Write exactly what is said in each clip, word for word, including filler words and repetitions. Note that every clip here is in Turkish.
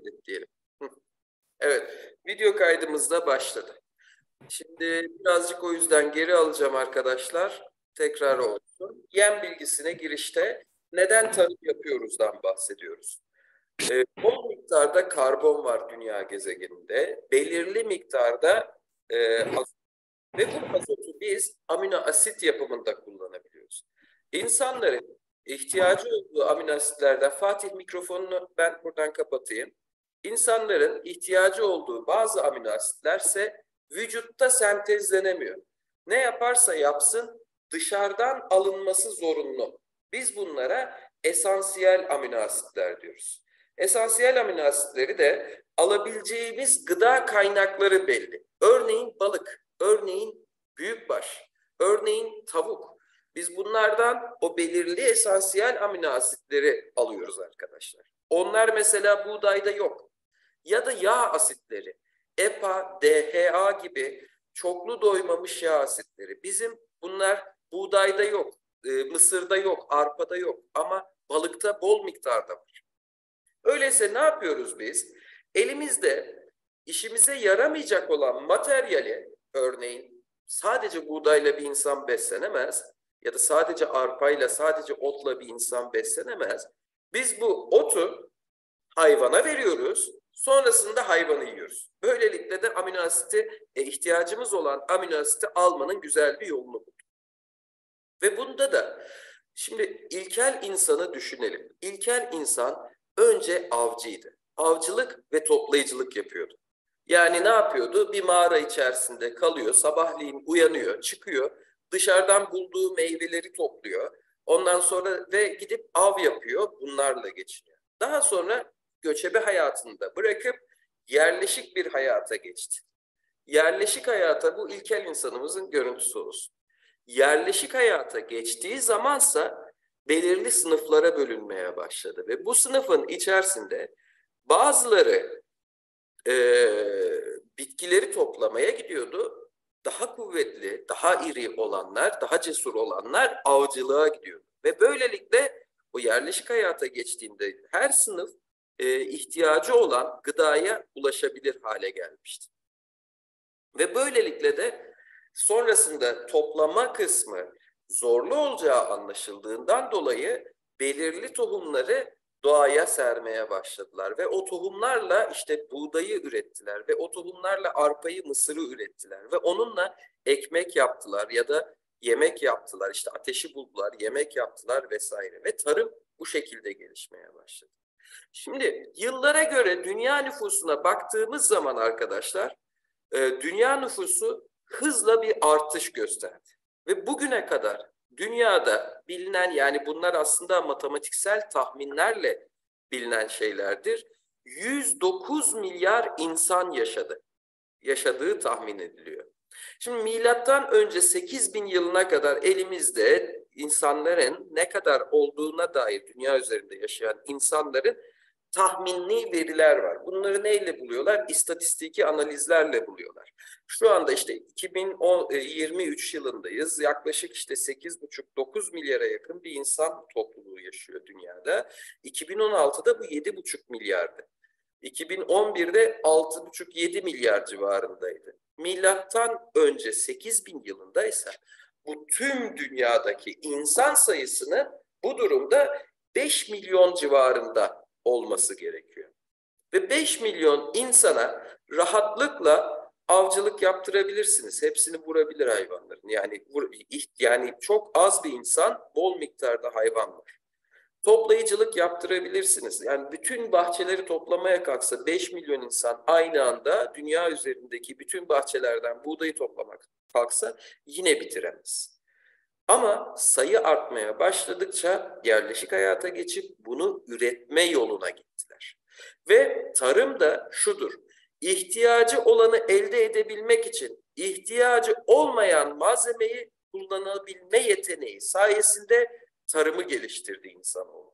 kaydet diyelim. Evet, video kaydımız da başladı. Şimdi birazcık o yüzden geri alacağım arkadaşlar. Tekrar olsun. Yem bilgisine girişte neden tarım yapıyoruzdan bahsediyoruz. Ee, bol miktarda karbon var dünya gezegeninde. Belirli miktarda e, azot. Ve bu azotu biz amino asit yapımında kullanabiliyoruz. İnsanların ihtiyacı olduğu amino asitlerden, Fatih mikrofonunu ben buradan kapatayım. İnsanların ihtiyacı olduğu bazı amino asitlerse vücutta sentezlenemiyor. Ne yaparsa yapsın dışarıdan alınması zorunlu. Biz bunlara esansiyel amino asitler diyoruz. Esansiyel amino asitleri de alabileceğimiz gıda kaynakları belli. Örneğin balık, örneğin büyükbaş, örneğin tavuk. Biz bunlardan o belirli esansiyel amino asitleri alıyoruz arkadaşlar. Onlar mesela buğdayda yok. Ya da yağ asitleri, E P A, D H A gibi çoklu doymamış yağ asitleri. Bizim bunlar buğdayda yok, e, mısırda yok, arpada yok ama balıkta bol miktarda var. Öyleyse ne yapıyoruz biz? Elimizde işimize yaramayacak olan materyali, örneğin sadece buğdayla bir insan beslenemez ya da sadece arpayla, sadece otla bir insan beslenemez. Biz bu otu hayvana veriyoruz, sonrasında hayvanı yiyoruz. Böylelikle de amino asiti, e, ihtiyacımız olan amino asiti almanın güzel bir yolunu bulduk. Ve bunda da şimdi ilkel insanı düşünelim. İlkel insan önce avcıydı. Avcılık ve toplayıcılık yapıyordu. Yani ne yapıyordu? Bir mağara içerisinde kalıyor, sabahleyin uyanıyor, çıkıyor, dışarıdan bulduğu meyveleri topluyor. Ondan sonra ve gidip av yapıyor, bunlarla geçiniyor. Daha sonra göçebe hayatını da bırakıp yerleşik bir hayata geçti. Yerleşik hayata bu ilkel insanımızın görüntüsü olsun. Yerleşik hayata geçtiği zamansa belirli sınıflara bölünmeye başladı ve bu sınıfın içerisinde bazıları e, bitkileri toplamaya gidiyordu. Daha kuvvetli, daha iri olanlar, daha cesur olanlar avcılığa gidiyordu. Ve böylelikle o yerleşik hayata geçtiğinde her sınıf e, ihtiyacı olan gıdaya ulaşabilir hale gelmişti. Ve böylelikle de sonrasında toplama kısmı zorlu olacağı anlaşıldığından dolayı belirli tohumları doğaya sermeye başladılar. Ve o tohumlarla işte buğdayı ürettiler ve o tohumlarla arpayı, mısırı ürettiler. Ve onunla ekmek yaptılar ya da yemek yaptılar. İşte ateşi buldular, yemek yaptılar vesaire. Ve tarım bu şekilde gelişmeye başladı. Şimdi yıllara göre dünya nüfusuna baktığımız zaman arkadaşlar, dünya nüfusu hızla bir artış gösterdi. Ve bugüne kadar dünyada bilinen, yani bunlar aslında matematiksel tahminlerle bilinen şeylerdir, yüz dokuz milyar insan yaşadı. Yaşadığı tahmin ediliyor. Şimdi milattan önce sekiz bin yılına kadar elimizde insanların ne kadar olduğuna dair dünya üzerinde yaşayan insanların tahminli veriler var. Bunları neyle buluyorlar? İstatistiki analizlerle buluyorlar. Şu anda işte iki bin yirmi üç yılındayız. Yaklaşık işte sekiz buçuk dokuz milyara yakın bir insan topluluğu yaşıyor dünyada. iki bin on altıda bu yedi buçuk milyardı. iki bin on birde altı buçuk yedi milyar civarındaydı. Milattan önce sekiz bin yılındaysa bu tüm dünyadaki insan sayısının bu durumda beş milyon civarında olması gerekiyor. Ve beş milyon insana rahatlıkla avcılık yaptırabilirsiniz. Hepsini vurabilir hayvanların. Yani yani çok az bir insan, bol miktarda hayvan var. Toplayıcılık yaptırabilirsiniz. Yani bütün bahçeleri toplamaya kalksa beş milyon insan aynı anda dünya üzerindeki bütün bahçelerden buğdayı toplamak kalksa yine bitiremez. Ama sayı artmaya başladıkça yerleşik hayata geçip bunu üretme yoluna gittiler. Ve tarım da şudur: ihtiyacı olanı elde edebilmek için ihtiyacı olmayan malzemeyi kullanabilme yeteneği sayesinde tarımı geliştirdi insanoğlu.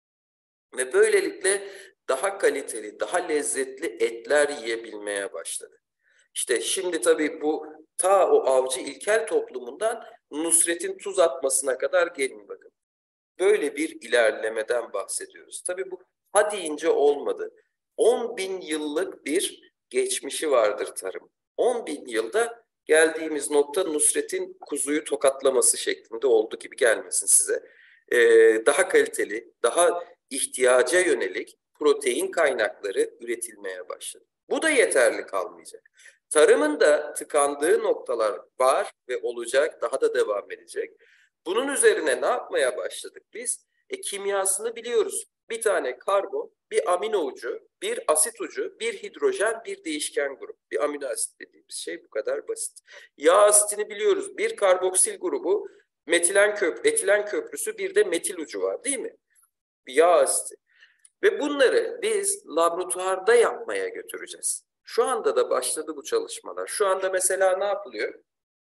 Ve böylelikle daha kaliteli, daha lezzetli etler yiyebilmeye başladı. İşte şimdi tabii bu ta o avcı ilkel toplumundan Nusret'in tuz atmasına kadar gelin bakın. Böyle bir ilerlemeden bahsediyoruz. Tabii bu ha deyince olmadı. on bin yıllık bir geçmişi vardır tarım. on bin yılda geldiğimiz nokta Nusret'in kuzuyu tokatlaması şeklinde oldu gibi gelmesin size. Ee, daha kaliteli, daha ihtiyaca yönelik protein kaynakları üretilmeye başladı. Bu da yeterli kalmayacak. Tarımın da tıkandığı noktalar var ve olacak, daha da devam edecek. Bunun üzerine ne yapmaya başladık biz? E, kimyasını biliyoruz. Bir tane karbon, bir amino ucu, bir asit ucu, bir hidrojen, bir değişken grup. Bir amino asit dediğimiz şey bu kadar basit. Yağ asitini biliyoruz. Bir karboksil grubu, metilen köprü, etilen köprüsü, bir de metil ucu var değil mi? Bir yağ asiti. Ve bunları biz laboratuvarda yapmaya götüreceğiz. Şu anda da başladı bu çalışmalar. Şu anda mesela ne yapılıyor?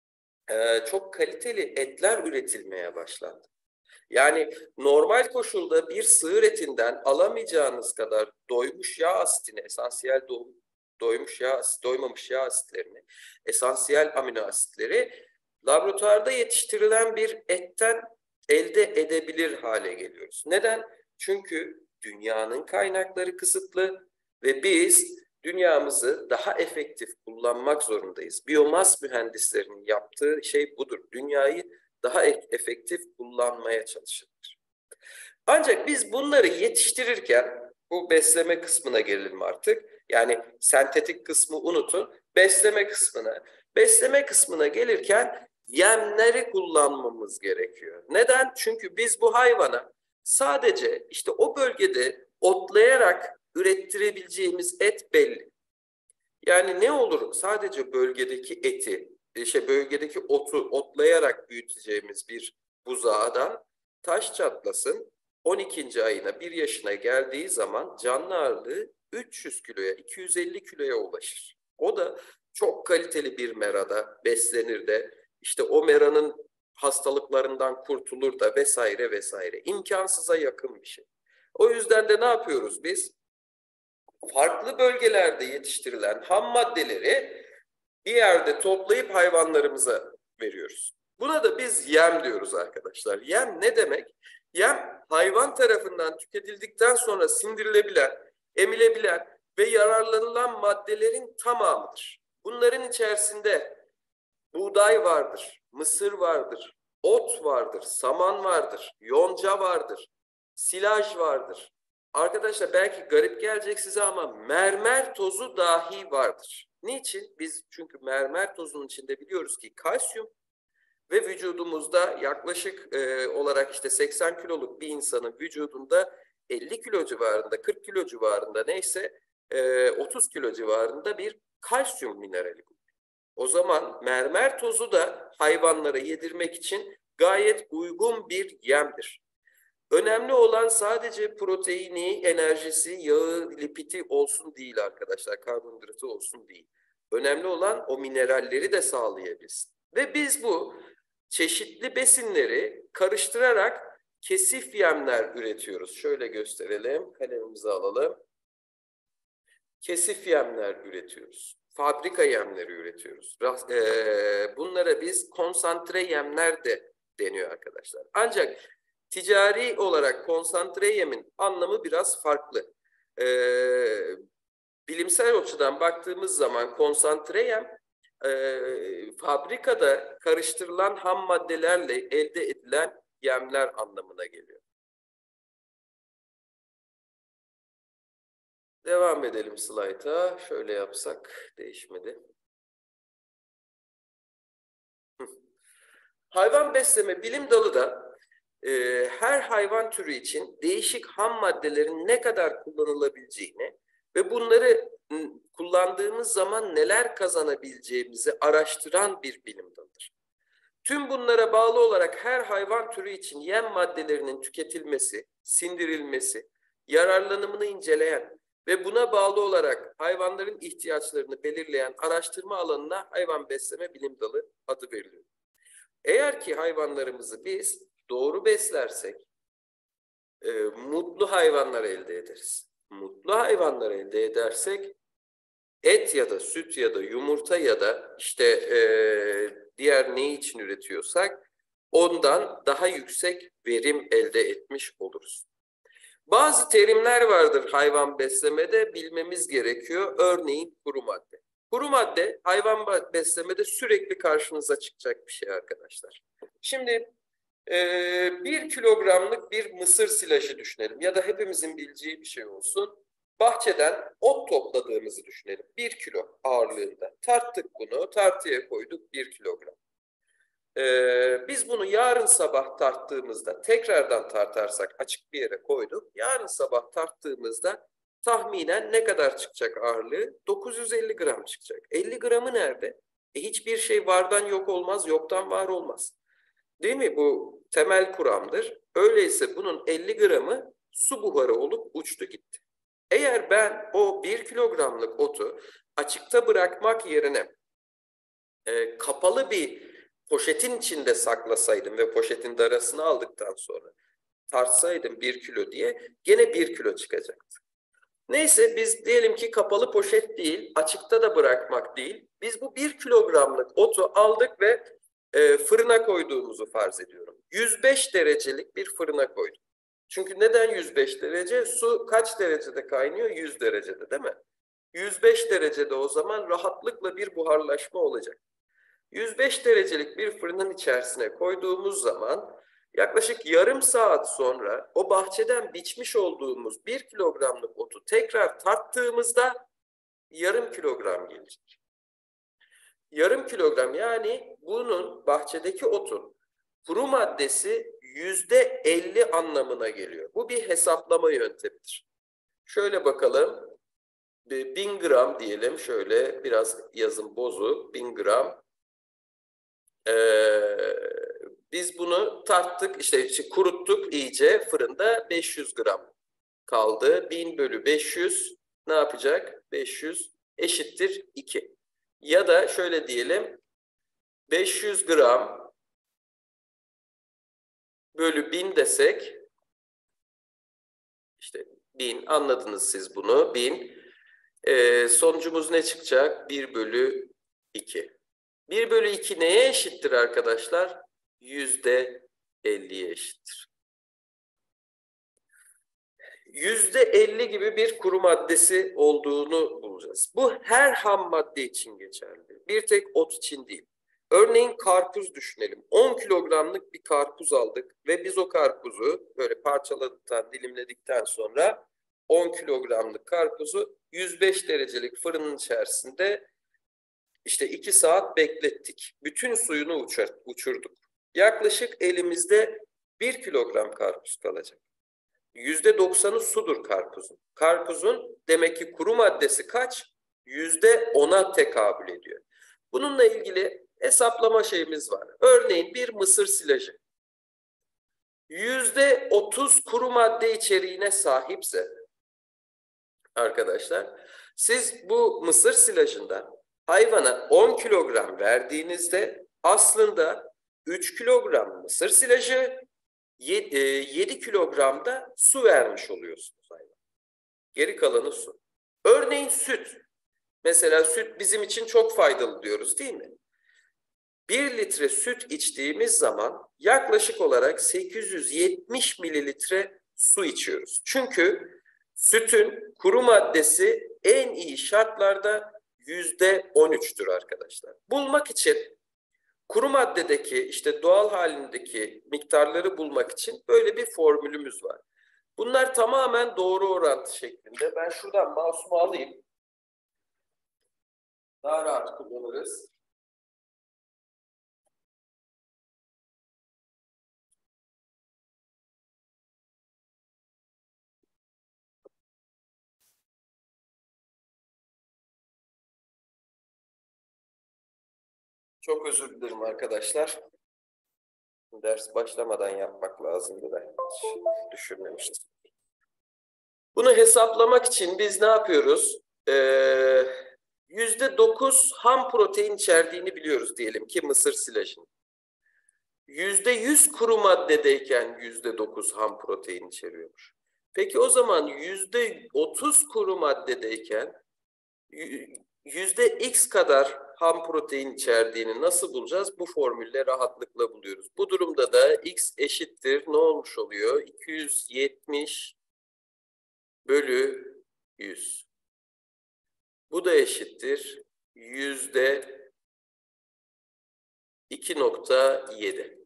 Ee, çok kaliteli etler üretilmeye başlandı. Yani normal koşulda bir sığır etinden alamayacağınız kadar doymuş yağ asitini, esansiyel do doymuş yağ asit, doymamış yağ asitlerini, esansiyel amino asitleri laboratuvarda yetiştirilen bir etten elde edebilir hale geliyoruz. Neden? Çünkü dünyanın kaynakları kısıtlı ve biz dünyamızı daha efektif kullanmak zorundayız. Biyomas mühendislerinin yaptığı şey budur. Dünyayı daha efektif kullanmaya çalışılır. Ancak biz bunları yetiştirirken bu besleme kısmına gelelim artık. Yani sentetik kısmı unutun. Besleme kısmına. Besleme kısmına gelirken yemleri kullanmamız gerekiyor. Neden? Çünkü biz bu hayvana sadece işte o bölgede otlayarak ürettirebileceğimiz et belli. Yani ne olur sadece bölgedeki eti, işte bölgedeki otu otlayarak büyüteceğimiz bir buzağdan taş çatlasın, on ikinci ayına bir yaşına geldiği zaman canlı ağırlığı üç yüz kiloya, iki yüz elli kiloya ulaşır. O da çok kaliteli bir merada beslenir de işte o meranın hastalıklarından kurtulur da vesaire vesaire. İmkansıza yakın bir şey. O yüzden de ne yapıyoruz biz? Farklı bölgelerde yetiştirilen ham maddeleri bir yerde toplayıp hayvanlarımıza veriyoruz. Buna da biz yem diyoruz arkadaşlar. Yem ne demek? Yem hayvan tarafından tüketildikten sonra sindirilebilen, emilebilen ve yararlanılan maddelerin tamamıdır. Bunların içerisinde buğday vardır, mısır vardır, ot vardır, saman vardır, yonca vardır, silaj vardır. Arkadaşlar belki garip gelecek size ama mermer tozu dahi vardır. Niçin? Biz çünkü mermer tozunun içinde biliyoruz ki kalsiyum ve vücudumuzda yaklaşık e, olarak işte seksen kiloluk bir insanın vücudunda elli kilo civarında, kırk kilo civarında neyse e, otuz kilo civarında bir kalsiyum minerali. O zaman mermer tozu da hayvanlara yedirmek için gayet uygun bir yemdir. Önemli olan sadece proteini, enerjisi, yağı, lipidi olsun değil arkadaşlar, karbonhidratı olsun değil. Önemli olan o mineralleri de sağlayabilsin. Ve biz bu çeşitli besinleri karıştırarak kesif yemler üretiyoruz. Şöyle gösterelim, kalemimizi alalım. Kesif yemler üretiyoruz. Fabrika yemleri üretiyoruz. Bunlara biz konsantre yemler de deniyor arkadaşlar. Ancak ticari olarak konsantre yemin anlamı biraz farklı. Ee, bilimsel açıdan baktığımız zaman konsantre yem e, fabrikada karıştırılan ham maddelerle elde edilen yemler anlamına geliyor. Devam edelim slayta. Şöyle yapsak değişmedi. Hayvan besleme bilim dalı da e, her hayvan türü için değişik ham maddelerin ne kadar kullanılabileceğini ve bunları kullandığımız zaman neler kazanabileceğimizi araştıran bir bilim dalıdır. Tüm bunlara bağlı olarak her hayvan türü için yem maddelerinin tüketilmesi, sindirilmesi, yararlanımını inceleyen ve buna bağlı olarak hayvanların ihtiyaçlarını belirleyen araştırma alanına hayvan besleme bilim dalı adı veriliyor. Eğer ki hayvanlarımızı biz doğru beslersek e, mutlu hayvanlar elde ederiz. Mutlu hayvanlar elde edersek et ya da süt ya da yumurta ya da işte e, diğer ne için üretiyorsak ondan daha yüksek verim elde etmiş oluruz. Bazı terimler vardır hayvan beslemede bilmemiz gerekiyor. Örneğin kuru madde. Kuru madde hayvan beslemede sürekli karşınıza çıkacak bir şey arkadaşlar. Şimdi e, bir kilogramlık bir mısır silajı düşünelim ya da hepimizin bileceği bir şey olsun. Bahçeden ot topladığımızı düşünelim. Bir kilo ağırlığında. Tarttık bunu, tartıya koyduk bir kilogram. Ee, biz bunu yarın sabah tarttığımızda, tekrardan tartarsak açık bir yere koyduk. Yarın sabah tarttığımızda tahminen ne kadar çıkacak ağırlığı? dokuz yüz elli gram çıkacak. elli gramı nerede? E, hiçbir şey vardan yok olmaz, yoktan var olmaz. Değil mi? Bu temel kuramdır. Öyleyse bunun elli gramı su buharı olup uçtu gitti. Eğer ben o bir kilogramlık otu açıkta bırakmak yerine e, kapalı bir poşetin içinde saklasaydım ve poşetin darasını aldıktan sonra tartsaydım bir kilo diye gene bir kilo çıkacaktı. Neyse biz diyelim ki kapalı poşet değil, açıkta da bırakmak değil. Biz bu bir kilogramlık otu aldık ve e, fırına koyduğumuzu farz ediyorum. yüz beş derecelik bir fırına koydum. Çünkü neden yüz beş derece? Su kaç derecede kaynıyor? yüz derecede değil mi? yüz beş derecede o zaman rahatlıkla bir buharlaşma olacak. yüz beş derecelik bir fırının içerisine koyduğumuz zaman yaklaşık yarım saat sonra o bahçeden biçmiş olduğumuz bir kilogramlık otu tekrar tarttığımızda yarım kilogram gelecek. Yarım kilogram, yani bunun bahçedeki otun kuru maddesi yüzde elli anlamına geliyor. Bu bir hesaplama yöntemidir. Şöyle bakalım. bin gram diyelim, şöyle biraz yazım bozuk, bin gram. Ee, biz bunu tarttık, işte, işte kuruttuk iyice fırında, beş yüz gram kaldı. bin bölü beş yüz ne yapacak? beş yüz eşittir iki. Ya da şöyle diyelim, beş yüz gram bölü bin desek, işte bin, anladınız siz bunu, bin. Ee, sonucumuz ne çıkacak? bir bölü iki. bir bölü iki neye eşittir arkadaşlar? yüzde elliye eşittir. yüzde elli gibi bir kuru maddesi olduğunu bulacağız. Bu her ham madde için geçerli. Bir tek ot için değil. Örneğin karpuz düşünelim. on kilogramlık bir karpuz aldık ve biz o karpuzu böyle parçaladıktan, dilimledikten sonra on kilogramlık karpuzu yüz beş derecelik fırının içerisinde işte iki saat beklettik. Bütün suyunu uçur, uçurduk. Yaklaşık elimizde bir kilogram karpuz kalacak. yüzde doksanı sudur karpuzun. Karpuzun demek ki kuru maddesi kaç? yüzde ona tekabül ediyor. Bununla ilgili hesaplama şeyimiz var. Örneğin bir mısır silajı yüzde otuz kuru madde içeriğine sahipse arkadaşlar, siz bu mısır silajından hayvana on kilogram verdiğinizde aslında üç kilogram mısır silajı, yedi kilogram da su vermiş oluyorsunuz hayvana. Geri kalanı su. Örneğin süt. Mesela süt bizim için çok faydalı diyoruz değil mi? bir litre süt içtiğimiz zaman yaklaşık olarak sekiz yüz yetmiş mililitre su içiyoruz. Çünkü sütün kuru maddesi en iyi şartlarda yüzde on üçtür arkadaşlar. Bulmak için kuru maddedeki, işte doğal halindeki miktarları bulmak için böyle bir formülümüz var. Bunlar tamamen doğru orantı şeklinde. Ben şuradan mouse'umu alayım. Daha rahat kullanırız. Çok özür dilerim arkadaşlar. Ders başlamadan yapmak lazımdı, ben hiç düşünmemiştim. Bunu hesaplamak için biz ne yapıyoruz? Ee, yüzde dokuz ham protein içerdiğini biliyoruz diyelim ki mısır silajının. yüzde yüz kuru maddedeyken yüzde dokuz ham protein içeriyormuş. Peki o zaman yüzde otuz kuru maddedeyken yüzde x kadar ham protein içerdiğini nasıl bulacağız? Bu formülle rahatlıkla buluyoruz. Bu durumda da x eşittir ne olmuş oluyor? iki yüz yetmiş bölü yüz. Bu da eşittir yüzde iki nokta yedi.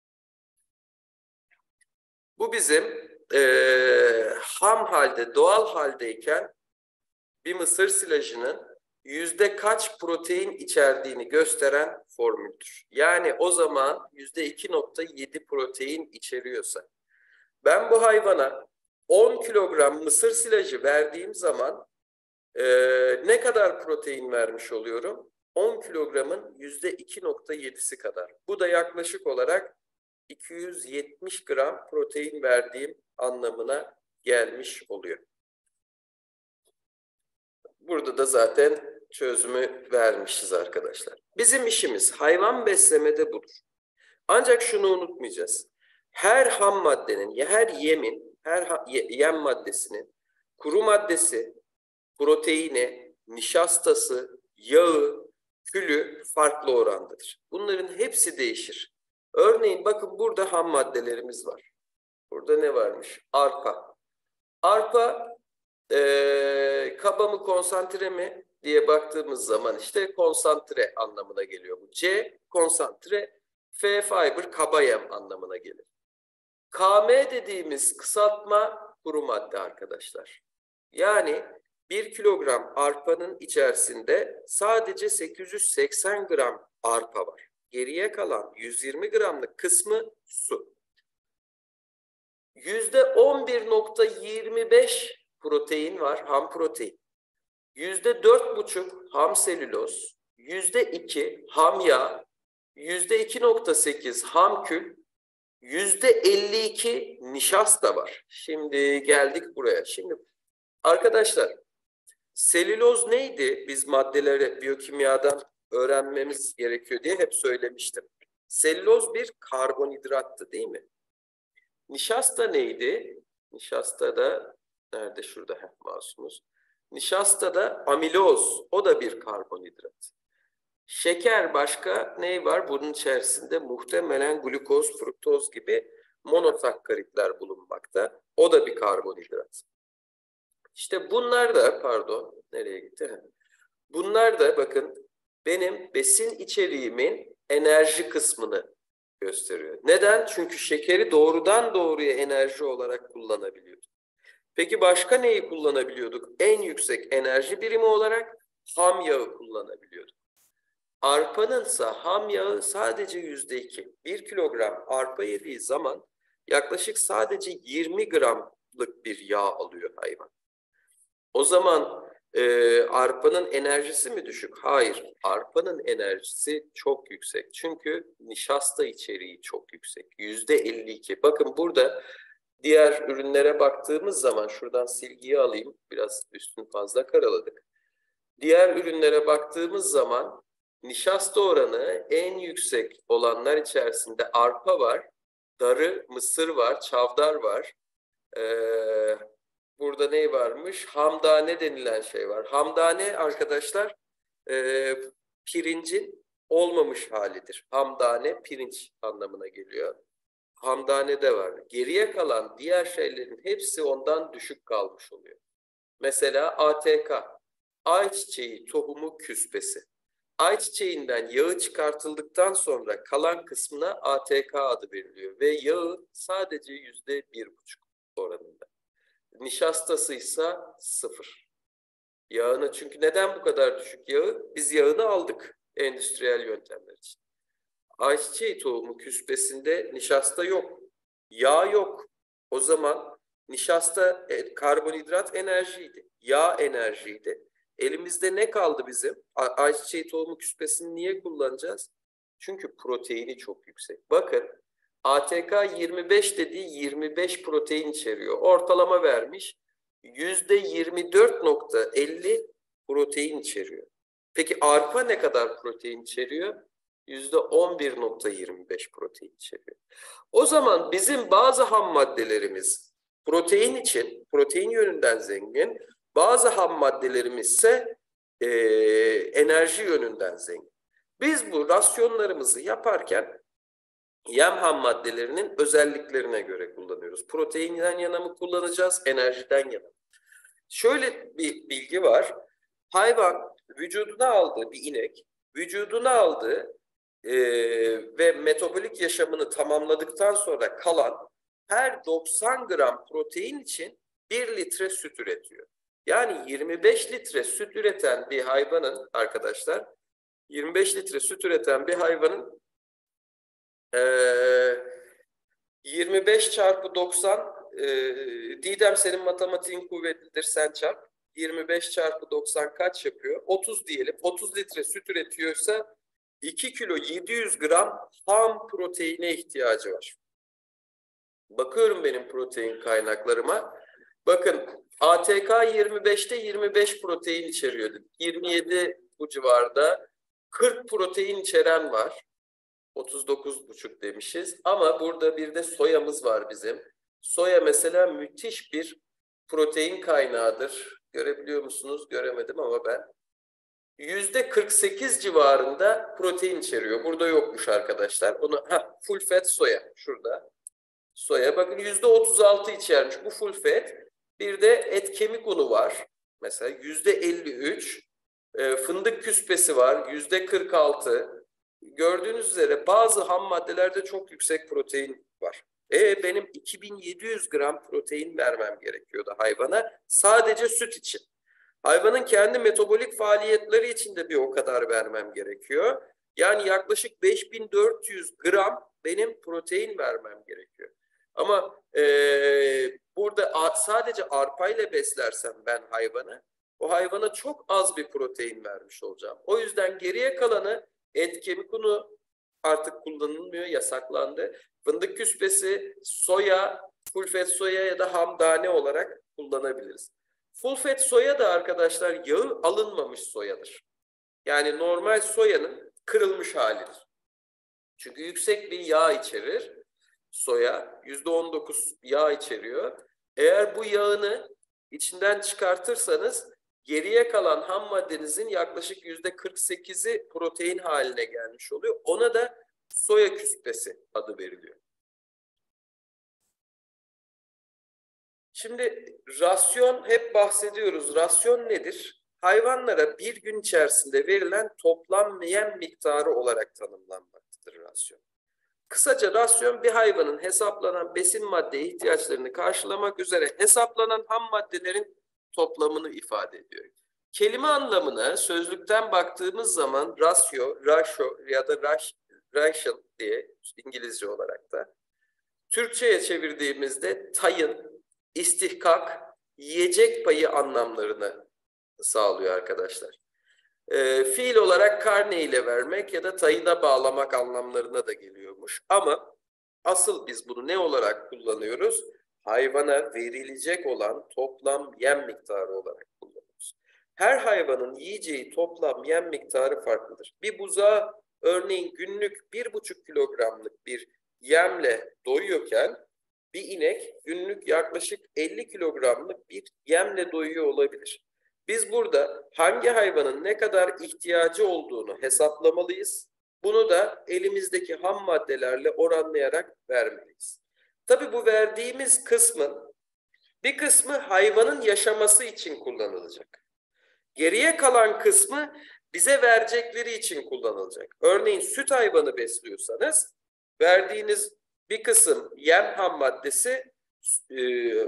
Bu bizim ee, ham halde, doğal haldeyken bir mısır silajının yüzde kaç protein içerdiğini gösteren formüldür. Yani o zaman yüzde iki nokta yedi protein içeriyorsa, ben bu hayvana on kilogram mısır silajı verdiğim zaman e, ne kadar protein vermiş oluyorum? on kilogramın yüzde iki nokta yedisi kadar. Bu da yaklaşık olarak iki yüz yetmiş gram protein verdiğim anlamına gelmiş oluyor. Burada da zaten çözümü vermişiz arkadaşlar. Bizim işimiz hayvan beslemede budur. Ancak şunu unutmayacağız. Her ham maddenin, her yemin, her yem maddesinin kuru maddesi, proteini, nişastası, yağı, külü farklı orandadır. Bunların hepsi değişir. Örneğin bakın burada ham maddelerimiz var. Burada ne varmış? Arpa. Arpa e, kaba mı konsantre mi diye baktığımız zaman işte konsantre anlamına geliyor bu. C konsantre, F fiber kaba yem anlamına gelir. K M dediğimiz kısaltma kuru madde arkadaşlar. Yani bir kilogram arpanın içerisinde sadece sekiz yüz seksen gram arpa var. Geriye kalan yüz yirmi gramlık kısmı su. yüzde on bir nokta yirmi beş protein var, ham protein. yüzde dört buçuk ham selüloz, yüzde iki ham yağ, yüzde iki nokta sekiz ham kül, yüzde elli iki nişasta var. Şimdi geldik buraya. Şimdi arkadaşlar selüloz neydi? Biz maddeleri biyokimyadan öğrenmemiz gerekiyor diye hep söylemiştim. Selüloz bir karbonhidrattı değil mi? Nişasta neydi? Nişasta da nerede? Şurada hep masumuz. Nişasta da amiloz. O da bir karbonhidrat. Şeker başka ne var? Bunun içerisinde muhtemelen glukoz, fruktoz gibi monosakkaritler bulunmakta. O da bir karbonhidrat. İşte bunlar da, pardon, nereye gitti? Bunlar da bakın benim besin içeriğimin enerji kısmını gösteriyor. Neden? Çünkü şekeri doğrudan doğruya enerji olarak kullanabiliyorduk. Peki başka neyi kullanabiliyorduk? En yüksek enerji birimi olarak ham yağı kullanabiliyorduk. Arpanınsa ham yağı sadece yüzde iki. Bir kilogram arpa yediği zaman yaklaşık sadece yirmi gramlık bir yağ alıyor hayvan. O zaman e, arpanın enerjisi mi düşük? Hayır. Arpanın enerjisi çok yüksek. Çünkü nişasta içeriği çok yüksek. yüzde elli iki. Bakın burada diğer ürünlere baktığımız zaman şuradan silgiyi alayım. Biraz üstünü fazla karaladık. Diğer ürünlere baktığımız zaman nişasta oranı en yüksek olanlar içerisinde arpa var, darı, mısır var, çavdar var. Ee, burada ne varmış? Hamdane denilen şey var. Hamdane arkadaşlar e, pirincin olmamış halidir. Hamdane pirinç anlamına geliyor. Hamdane de var. Geriye kalan diğer şeylerin hepsi ondan düşük kalmış oluyor. Mesela A T K, ayçiçeği tohumu küspesi. Ayçiçeğinden yağı çıkartıldıktan sonra kalan kısmına A T K adı veriliyor ve yağı sadece yüzde bir buçuk oranında. Nişastası ise sıfır. Yağını, çünkü neden bu kadar düşük yağı? Biz yağını aldık endüstriyel yöntemler için. Ayçiçeği tohumu küspesinde nişasta yok, yağ yok. O zaman nişasta e, karbonhidrat enerjiydi, yağ enerjiydi. Elimizde ne kaldı bizim? Ayçiçeği tohumu küspesini niye kullanacağız? Çünkü proteini çok yüksek. Bakın A T K yirmi beş dediği yirmi beş protein içeriyor. Ortalama vermiş. yüzde yirmi dört nokta elli protein içeriyor. Peki arpa ne kadar protein içeriyor? yüzde on bir nokta yirmi beş protein içeriyor. O zaman bizim bazı ham maddelerimiz protein için, protein yönünden zengin, bazı ham maddelerimiz ise e, enerji yönünden zengin. Biz bu rasyonlarımızı yaparken yem ham maddelerinin özelliklerine göre kullanıyoruz. Proteinden yana mı kullanacağız, enerjiden yana mı? şöyle bir bilgi var. Hayvan vücuduna aldığı bir inek, vücuduna aldığı e, ve metabolik yaşamını tamamladıktan sonra kalan her doksan gram protein için bir litre süt üretiyor. Yani yirmi beş litre süt üreten bir hayvanın arkadaşlar, yirmi beş litre süt üreten bir hayvanın e, yirmi beş çarpı doksan, e, Didem senin matematiğin kuvvetlidir, sen çarp. yirmi beş çarpı doksan kaç yapıyor? otuz diyelim. otuz litre süt üretiyorsa iki kilo yedi yüz gram ham proteine ihtiyacı var. Bakıyorum benim protein kaynaklarıma. Bakın A T K yirmi beşte yirmi beş protein içeriyordu. yirmi yedi bu civarda. kırk protein içeren var. otuz dokuz buçuk demişiz. Ama burada bir de soyamız var bizim. Soya mesela müthiş bir protein kaynağıdır. Görebiliyor musunuz? Göremedim ama ben. yüzde kırk sekiz civarında protein içeriyor. Burada yokmuş arkadaşlar. Onu ha full fat soya şurada. Soya bakın yüzde otuz altı içermiş. Bu full fat. Bir de et kemik unu var. Mesela yüzde elli üç. E, fındık küspesi var. Yüzde kırk altı. Gördüğünüz üzere bazı ham maddelerde çok yüksek protein var. E benim iki bin yedi yüz gram protein vermem gerekiyordu hayvana sadece süt için. Hayvanın kendi metabolik faaliyetleri için de bir o kadar vermem gerekiyor. Yani yaklaşık beş bin dört yüz gram benim protein vermem gerekiyor. Ama e, burada sadece arpayla beslersem ben hayvanı, o hayvana çok az bir protein vermiş olacağım. O yüzden geriye kalanı et kemik unu artık kullanılmıyor, yasaklandı. Fındık küspesi, soya, full fat soya ya da hamdane olarak kullanabiliriz. Full fat soya da arkadaşlar yağı alınmamış soyadır. Yani normal soyanın kırılmış halidir. Çünkü yüksek bir yağ içerir. Soya yüzde on dokuz yağ içeriyor. Eğer bu yağını içinden çıkartırsanız geriye kalan ham maddenizin yaklaşık yüzde kırk sekizi protein haline gelmiş oluyor. Ona da soya küspesi adı veriliyor. Şimdi rasyon hep bahsediyoruz. Rasyon nedir? Hayvanlara bir gün içerisinde verilen toplam yem miktarı olarak tanımlanmaktadır rasyon. Kısaca rasyon bir hayvanın hesaplanan besin madde ihtiyaçlarını karşılamak üzere hesaplanan ham maddelerin toplamını ifade ediyor. Kelime anlamına sözlükten baktığımız zaman rasyo, ratio ya da ration diye İngilizce olarak da Türkçe'ye çevirdiğimizde tayın, istihkak, yiyecek payı anlamlarını sağlıyor arkadaşlar. E, fiil olarak karne ile vermek ya da tayına bağlamak anlamlarına da geliyormuş. Ama asıl biz bunu ne olarak kullanıyoruz? Hayvana verilecek olan toplam yem miktarı olarak kullanıyoruz. Her hayvanın yiyeceği toplam yem miktarı farklıdır. Bir buzağı örneğin günlük bir buçuk kilogramlık bir yemle doyuyorken bir inek günlük yaklaşık elli kilogramlık bir yemle doyuyor olabilir. Biz burada hangi hayvanın ne kadar ihtiyacı olduğunu hesaplamalıyız. Bunu da elimizdeki ham maddelerle oranlayarak vermeliyiz. Tabii bu verdiğimiz kısmın bir kısmı hayvanın yaşaması için kullanılacak. Geriye kalan kısmı bize verecekleri için kullanılacak. Örneğin süt hayvanı besliyorsanız verdiğiniz bir kısım yem ham maddesi e,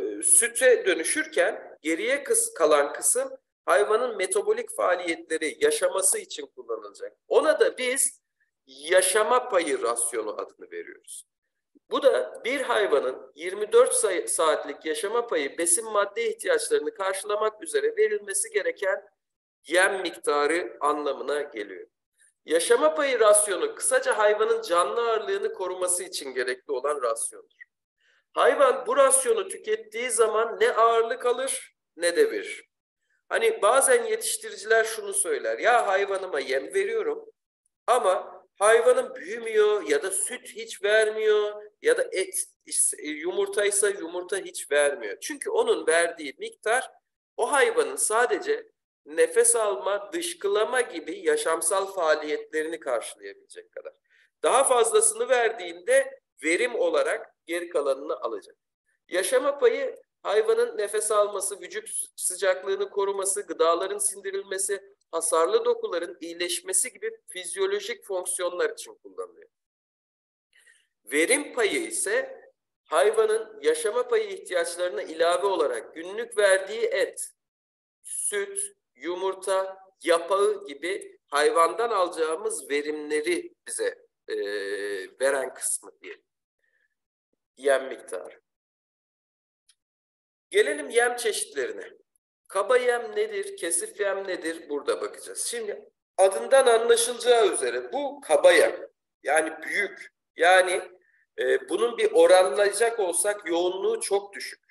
süte dönüşürken geriye kıs, kalan kısım hayvanın metabolik faaliyetleri yaşaması için kullanılacak. Ona da biz yaşama payı rasyonu adını veriyoruz. Bu da bir hayvanın yirmi dört saatlik yaşama payı besin madde ihtiyaçlarını karşılamak üzere verilmesi gereken yem miktarı anlamına geliyor. Yaşama payı rasyonu kısaca hayvanın canlı ağırlığını koruması için gerekli olan rasyondur. Hayvan bu rasyonu tükettiği zaman ne ağırlık alır ne de verir. Hani bazen yetiştiriciler şunu söyler, ya hayvanıma yem veriyorum ama hayvanım büyümüyor ya da süt hiç vermiyor ya da et yumurtaysa yumurta hiç vermiyor. Çünkü onun verdiği miktar o hayvanın sadece nefes alma, dışkılama gibi yaşamsal faaliyetlerini karşılayabilecek kadar. Daha fazlasını verdiğinde verim olarak geri kalanını alacak. Yaşama payı hayvanın nefes alması, vücut sıcaklığını koruması, gıdaların sindirilmesi, hasarlı dokuların iyileşmesi gibi fizyolojik fonksiyonlar için kullanılıyor. Verim payı ise hayvanın yaşama payı ihtiyaçlarına ilave olarak günlük verdiği et, süt, yumurta, yapağı gibi hayvandan alacağımız verimleri bize e, veren kısmı diyelim. Yem miktarı. Gelelim yem çeşitlerine. Kaba yem nedir, kesif yem nedir? Burada bakacağız. Şimdi adından anlaşılacağı üzere bu kaba yem. Yani büyük. Yani e, bunun bir oranlayacak olsak yoğunluğu çok düşük.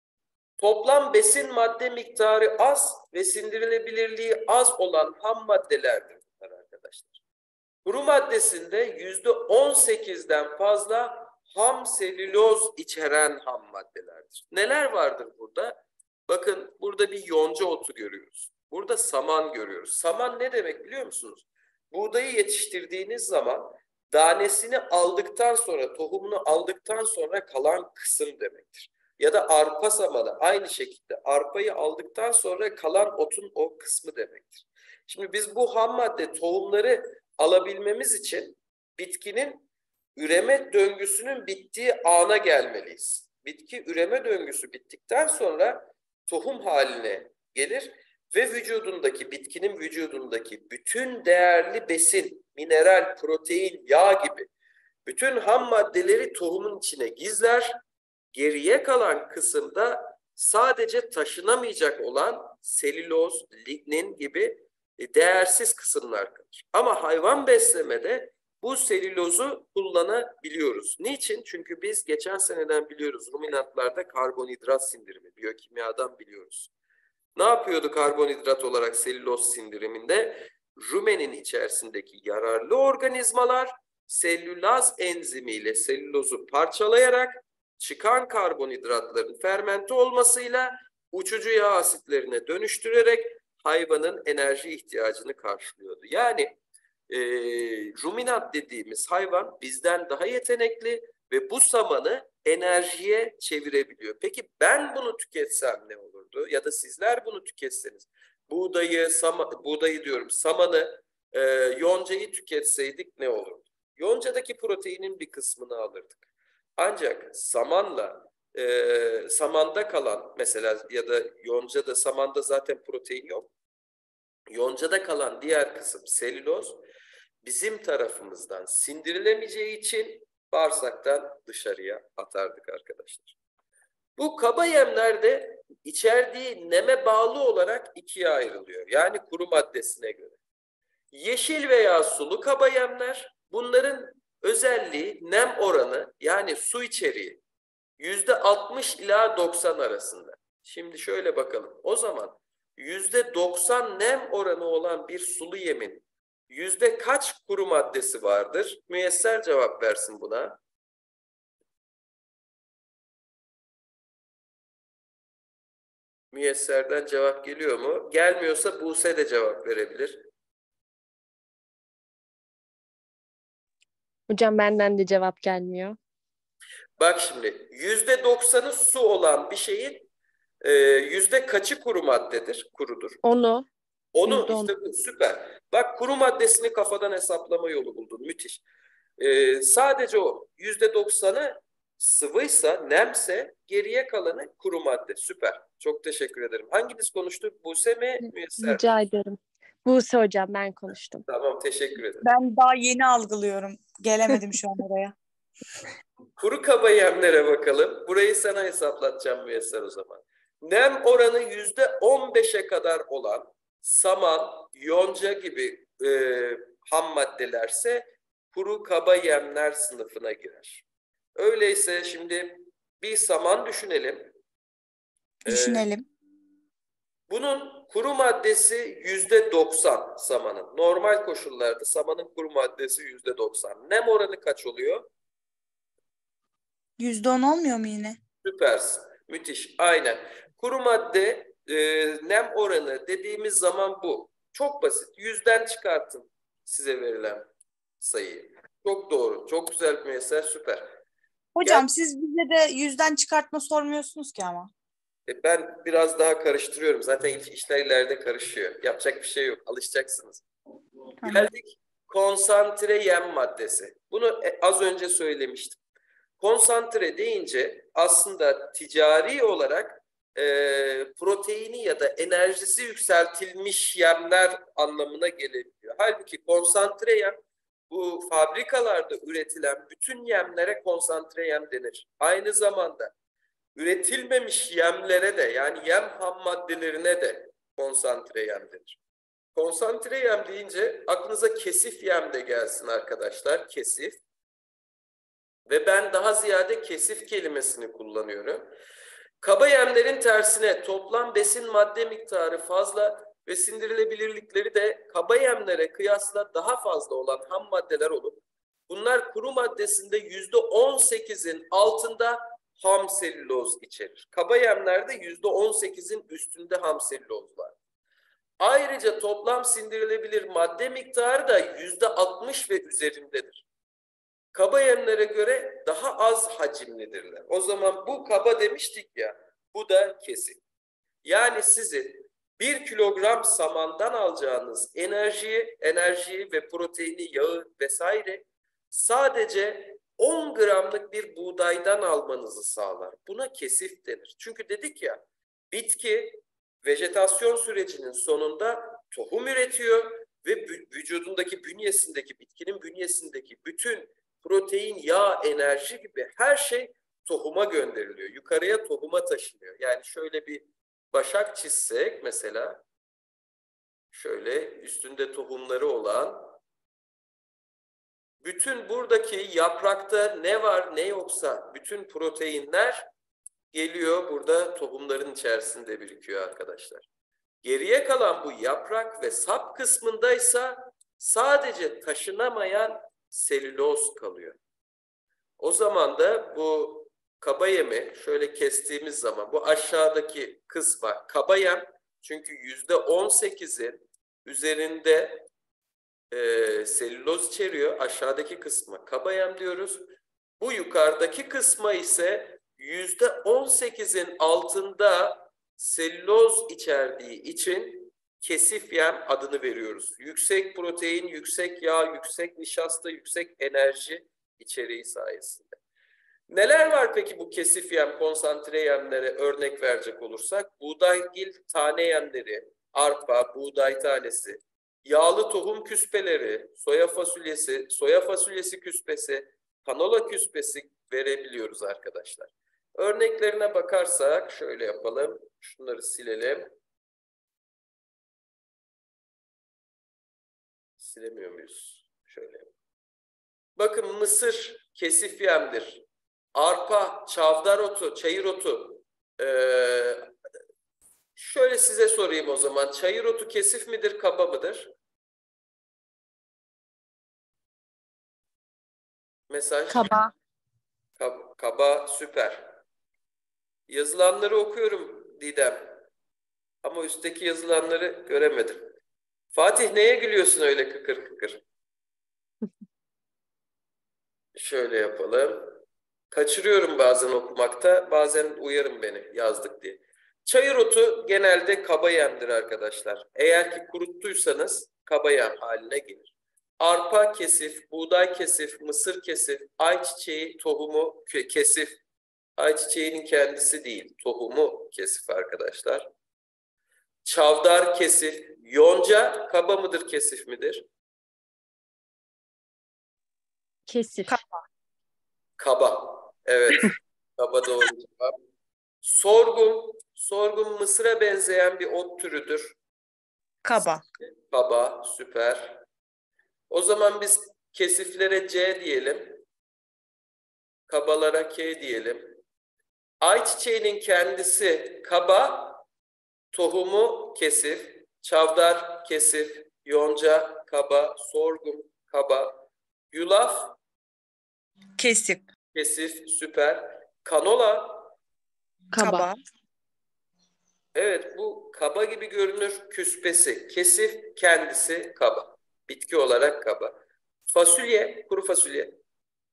Toplam besin madde miktarı az ve sindirilebilirliği az olan ham maddelerdir bunlar arkadaşlar. Kuru maddesinde yüzde on sekizden fazla ham selüloz içeren ham maddelerdir. Neler vardır burada? Bakın burada bir yonca otu görüyoruz. Burada saman görüyoruz. Saman ne demek biliyor musunuz? Buğdayı yetiştirdiğiniz zaman danesini aldıktan sonra, tohumunu aldıktan sonra kalan kısım demektir. Ya da arpa samanı aynı şekilde arpayı aldıktan sonra kalan otun o kısmı demektir. Şimdi biz bu ham madde tohumları alabilmemiz için bitkinin üreme döngüsünün bittiği ana gelmeliyiz. Bitki üreme döngüsü bittikten sonra tohum haline gelir ve vücudundaki, bitkinin vücudundaki bütün değerli besin, mineral, protein, yağ gibi bütün ham maddeleri tohumun içine gizler. Geriye kalan kısımda sadece taşınamayacak olan selüloz, lignin gibi değersiz kısımlar kalır. Ama hayvan beslemede bu selülozu kullanabiliyoruz. Niçin? Çünkü biz geçen seneden biliyoruz ruminantlarda karbonhidrat sindirimi, biyokimyadan biliyoruz. Ne yapıyordu karbonhidrat olarak selüloz sindiriminde? Rumenin içerisindeki yararlı organizmalar selülaz enzimiyle selülozu parçalayarak çıkan karbonhidratların fermente olmasıyla uçucu yağ asitlerine dönüştürerek hayvanın enerji ihtiyacını karşılıyordu. Yani e, ruminant dediğimiz hayvan bizden daha yetenekli ve bu samanı enerjiye çevirebiliyor. Peki ben bunu tüketsem ne olurdu? Ya da sizler bunu tüketseniz, buğdayı, sama, buğdayı diyorum, samanı, e, yoncayı tüketseydik ne olurdu? Yoncadaki proteinin bir kısmını alırdık. Ancak samanla e, samanda kalan mesela ya da yoncada samanda zaten protein yok. Yoncada kalan diğer kısım selüloz bizim tarafımızdan sindirilemeyeceği için bağırsaktan dışarıya atardık arkadaşlar. Bu kaba yemlerde içerdiği neme bağlı olarak ikiye ayrılıyor. Yani kuru maddesine göre. Yeşil veya sulu kaba yemler, bunların özelliği nem oranı yani su içeriği yüzde altmış ila doksan arasında. Şimdi şöyle bakalım. O zaman yüzde doksan nem oranı olan bir sulu yemin yüzde kaç kuru maddesi vardır? Müyesser cevap versin buna. Müyesserden cevap geliyor mu? Gelmiyorsa Buse de cevap verebilir. Hocam benden de cevap gelmiyor. Bak şimdi yüzde doksanı su olan bir şeyin e, yüzde kaçı kuru maddedir? Kurudur. Onu. Onu yüzde on. işte bu, süper. Bak kuru maddesini kafadan hesaplama yolu buldun. Müthiş. Ee, sadece o yüzde doksanı sıvıysa, nemse geriye kalanı kuru madde. Süper. Çok teşekkür ederim. Hanginiz konuştu? Buse mi? Müyesser mi? Rica ederim. Buse hocam ben konuştum. Tamam teşekkür ederim. Ben daha yeni algılıyorum. Gelemedim şu an oraya. Kuru kaba yemlere bakalım. Burayı sana hesaplatacağım Müyesser o zaman. Nem oranı yüzde on beşe kadar olan saman, yonca gibi e, ham maddelerse kuru kaba yemler sınıfına girer. Öyleyse şimdi bir saman düşünelim. Düşünelim. Ee, bunun kuru maddesi yüzde doksan samanın. Normal koşullarda samanın kuru maddesi yüzde doksan. Nem oranı kaç oluyor? yüzde on olmuyor mu yine? Süpersin. Müthiş. Aynen. Kuru madde e, nem oranı dediğimiz zaman bu. Çok basit. Yüzden çıkartın size verilen sayıyı. Çok doğru. Çok güzel bir mesaj. Süper. Hocam Gel. siz bize de yüzden çıkartma sormuyorsunuz ki ama. E, ben biraz daha karıştırıyorum. Zaten iş- işler ileride karışıyor. Yapacak bir şey yok. Alışacaksınız. Tamam. Geldik konsantre yem maddesi. Bunu e, az önce söylemiştim. Konsantre deyince aslında ticari olarak e, proteini ya da enerjisi yükseltilmiş yemler anlamına gelebiliyor. Halbuki konsantre yem bu fabrikalarda üretilen bütün yemlere konsantre yem denir. Aynı zamanda üretilmemiş yemlere de yani yem ham maddelerine de konsantre yem denir. Konsantre yem deyince aklınıza kesif yem de gelsin arkadaşlar. Kesif. Ve ben daha ziyade kesif kelimesini kullanıyorum. Kaba yemlerin tersine toplam besin madde miktarı fazla ve sindirilebilirlikleri de kaba yemlere kıyasla daha fazla olan ham maddeler olup bunlar kuru maddesinde yüzde on sekizin altında ham selüloz içerir. Kaba yemlerde yüzde on sekizin üstünde ham selüloz var. Ayrıca toplam sindirilebilir madde miktarı da yüzde altmış ve üzerindedir. Kaba yemlere göre daha az hacimlidirler. O zaman bu kaba demiştik ya, bu da kesif. Yani sizin bir kilogram samandan alacağınız enerjiyi, enerjiyi ve proteini, yağı vesaire sadece on gramlık bir buğdaydan almanızı sağlar. Buna kesif denir. Çünkü dedik ya, bitki vejetasyon sürecinin sonunda tohum üretiyor ve vücudundaki bünyesindeki, bitkinin bünyesindeki bütün protein, yağ, enerji gibi her şey tohuma gönderiliyor. Yukarıya tohuma taşınıyor. Yani şöyle bir başak çizsek mesela, şöyle üstünde tohumları olan, bütün buradaki yaprakta ne var ne yoksa bütün proteinler geliyor burada tohumların içerisinde birikiyor arkadaşlar. Geriye kalan bu yaprak ve sap kısmındaysa sadece taşınamayan selüloz kalıyor. O zaman da bu kaba yemi şöyle kestiğimiz zaman bu aşağıdaki kısma kaba yem, çünkü yüzde on sekizin üzerinde e, selüloz içeriyor. Aşağıdaki kısma kaba yem diyoruz. Bu yukarıdaki kısma ise yüzde on sekizin altında selüloz içerdiği için kesif yem adını veriyoruz. Yüksek protein, yüksek yağ, yüksek nişasta, yüksek enerji içeriği sayesinde. Neler var peki bu kesif yem, konsantre yemlere örnek verecek olursak? Buğdaygil tane yemleri, arpa, buğday tanesi, yağlı tohum küspeleri, soya fasulyesi, soya fasulyesi küspesi, kanola küspesi verebiliyoruz arkadaşlar. Örneklerine bakarsak şöyle yapalım. Şunları silelim. Silemiyor muyuz? Şöyle. Bakın mısır kesif yemdir. Arpa, çavdar otu, çayır otu. Ee, şöyle size sorayım o zaman. Çayır otu kesif midir, kaba mıdır? Mesaj. Kaba. Kaba, kaba, süper. Yazılanları okuyorum Didem. Ama üstteki yazılanları göremedim. Fatih, neye gülüyorsun öyle kıkır kıkır? Şöyle yapalım. Kaçırıyorum bazen okumakta, bazen uyarın beni yazdık diye. Çayır otu genelde kaba yemdir arkadaşlar. Eğer ki kuruttuysanız kaba yem haline gelir. Arpa kesif, buğday kesif, mısır kesif, ayçiçeği tohumu kesif. Ayçiçeğinin kendisi değil, tohumu kesif arkadaşlar. Çavdar kesif, yonca kaba mıdır, kesif midir? Kesif. Kaba. Evet, kaba doğru cevap. Sorgun, sorgun mısıra benzeyen bir ot türüdür. Kaba. Kaba, süper. O zaman biz kesiflere C diyelim. Kabalara K diyelim. Ayçiçeğinin kendisi kaba, tohumu kesif, çavdar kesif, yonca kaba, sorgun kaba, yulaf Kesip. kesif, süper. Kanola, Kaba. Kaba. evet, bu kaba gibi görünür, küspesi kesif, kendisi kaba. Bitki olarak kaba. Fasulye, kuru fasulye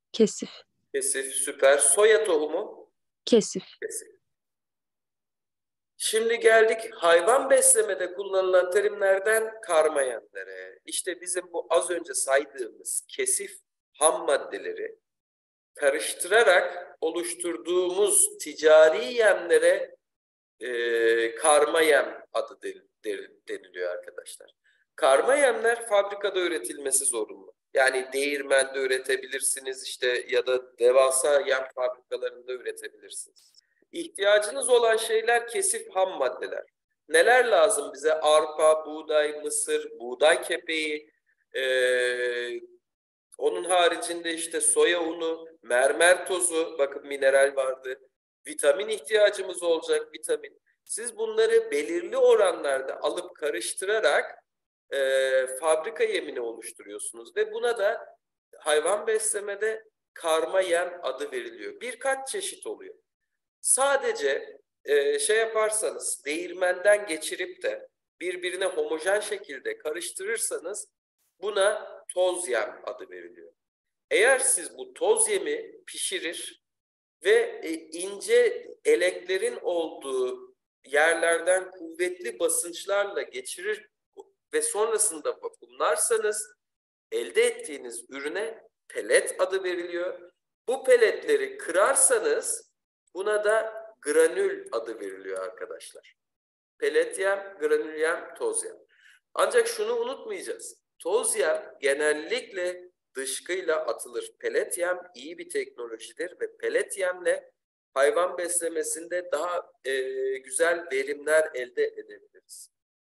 Kesif. kesif, süper. Soya tohumu Kesif. kesif. Şimdi geldik hayvan beslemede kullanılan terimlerden karma yemlere. İşte bizim bu az önce saydığımız kesif ham maddeleri karıştırarak oluşturduğumuz ticari yemlere e, karma yem adı deniliyor arkadaşlar. Karma yemler fabrikada üretilmesi zorunlu. Yani değirmende üretebilirsiniz işte ya da devasa yem fabrikalarında üretebilirsiniz. İhtiyacınız olan şeyler kesif ham maddeler. Neler lazım bize? Arpa, buğday, mısır, buğday kepeği, ee, onun haricinde işte soya unu, mermer tozu, bakın mineral vardı. Vitamin ihtiyacımız olacak, vitamin. Siz bunları belirli oranlarda alıp karıştırarak e, fabrika yemini oluşturuyorsunuz ve buna da hayvan beslemede karma yem adı veriliyor. Birkaç çeşit oluyor. Sadece e, şey yaparsanız, değirmenden geçirip de birbirine homojen şekilde karıştırırsanız buna toz yem adı veriliyor. Eğer siz bu toz yemi pişirir ve e, ince eleklerin olduğu yerlerden kuvvetli basınçlarla geçirir ve sonrasında vakumlarsanız elde ettiğiniz ürüne pelet adı veriliyor. Bu peletleri kırarsanız buna da granül adı veriliyor arkadaşlar. Pelet yem, granül yem, toz yem. Ancak şunu unutmayacağız. Toz yem genellikle dışkıyla atılır. Pelet yem iyi bir teknolojidir ve pelet yemle hayvan beslemesinde daha e, güzel verimler elde edebiliriz.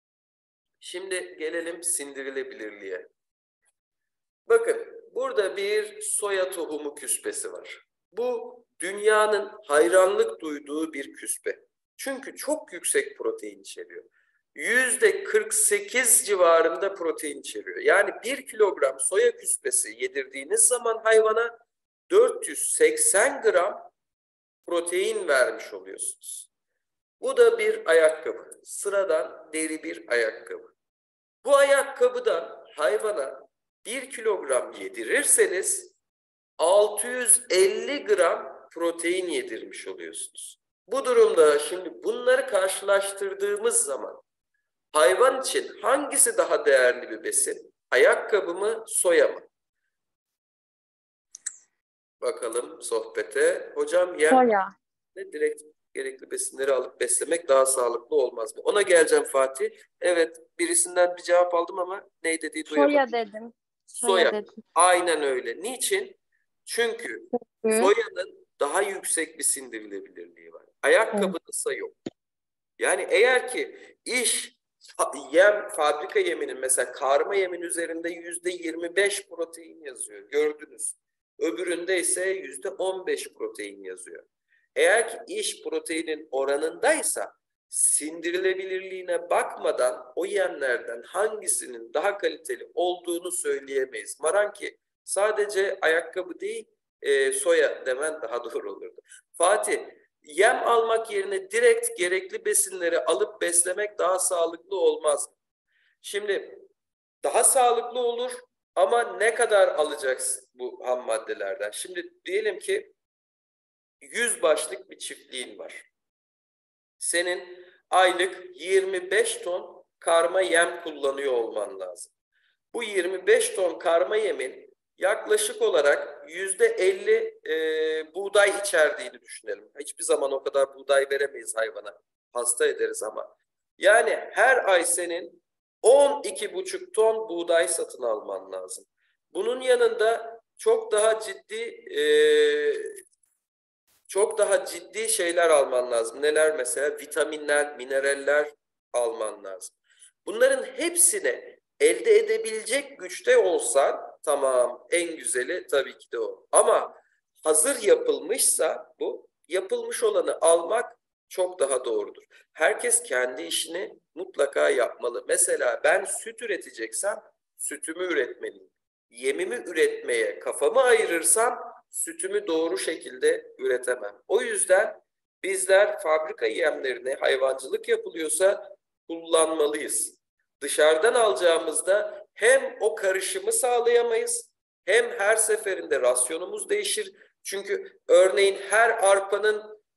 Şimdi gelelim sindirilebilirliğe. Bakın burada bir soya tohumu küspesi var. Bu dünyanın hayranlık duyduğu bir küspe. Çünkü çok yüksek protein içeriyor. yüzde kırk sekiz civarında protein içeriyor. Yani bir kilogram soya küspesi yedirdiğiniz zaman hayvana dört yüz seksen gram protein vermiş oluyorsunuz. Bu da bir ayakkabı. Sıradan deri bir ayakkabı. Bu ayakkabıdan hayvana bir kilogram yedirirseniz altı yüz elli gram protein yedirmiş oluyorsunuz. Bu durumda şimdi bunları karşılaştırdığımız zaman hayvan için hangisi daha değerli bir besin? Ayakkabı mı, soya mı? Bakalım sohbete. Hocam yem Soya. direkt gerekli besinleri alıp beslemek daha sağlıklı olmaz mı? Ona geleceğim Fatih. Evet, birisinden bir cevap aldım ama ne dediği duyamadım. Soya dedim. Soya. dedim. Aynen öyle. Niçin? Çünkü Hı. soyanın daha yüksek bir sindirilebilirliği var. Ayakkabıda yok. Yani eğer ki iş yem, fabrika yeminin mesela karma yemin üzerinde yüzde yirmi beş protein yazıyor. Gördünüz. Öbüründe ise yüzde on beş protein yazıyor. Eğer ki iş proteinin oranındaysa sindirilebilirliğine bakmadan o yemlerden hangisinin daha kaliteli olduğunu söyleyemeyiz. Maranki sadece ayakkabı değil e, soya demen daha doğru olurdu. Fatih, yem almak yerine direkt gerekli besinleri alıp beslemek daha sağlıklı olmaz mı? Şimdi daha sağlıklı olur ama ne kadar alacaksın bu ham maddelerden? Şimdi diyelim ki yüz başlık bir çiftliğin var. Senin aylık yirmi beş ton karma yem kullanıyor olman lazım. Bu yirmi beş ton karma yemin yaklaşık olarak yüzde elli e, buğday içerdiğini düşünelim. Hiçbir zaman o kadar buğday veremeyiz hayvana. Hasta ederiz ama. Yani her ay senin on iki buçuk ton buğday satın alman lazım. Bunun yanında çok daha ciddi e, çok daha ciddi şeyler alman lazım. Neler mesela? Vitaminler, mineraller alman lazım. Bunların hepsini elde edebilecek güçte olsan tamam, en güzeli tabii ki de o. Ama hazır yapılmışsa bu, yapılmış olanı almak çok daha doğrudur. Herkes kendi işini mutlaka yapmalı. Mesela ben süt üreteceksem sütümü üretmeliyim. Yemimi üretmeye kafamı ayırırsam sütümü doğru şekilde üretemem. O yüzden bizler fabrika yemlerini hayvancılık yapılıyorsa kullanmalıyız. Dışarıdan alacağımızda hem o karışımı sağlayamayız hem her seferinde rasyonumuz değişir. Çünkü örneğin her arpanın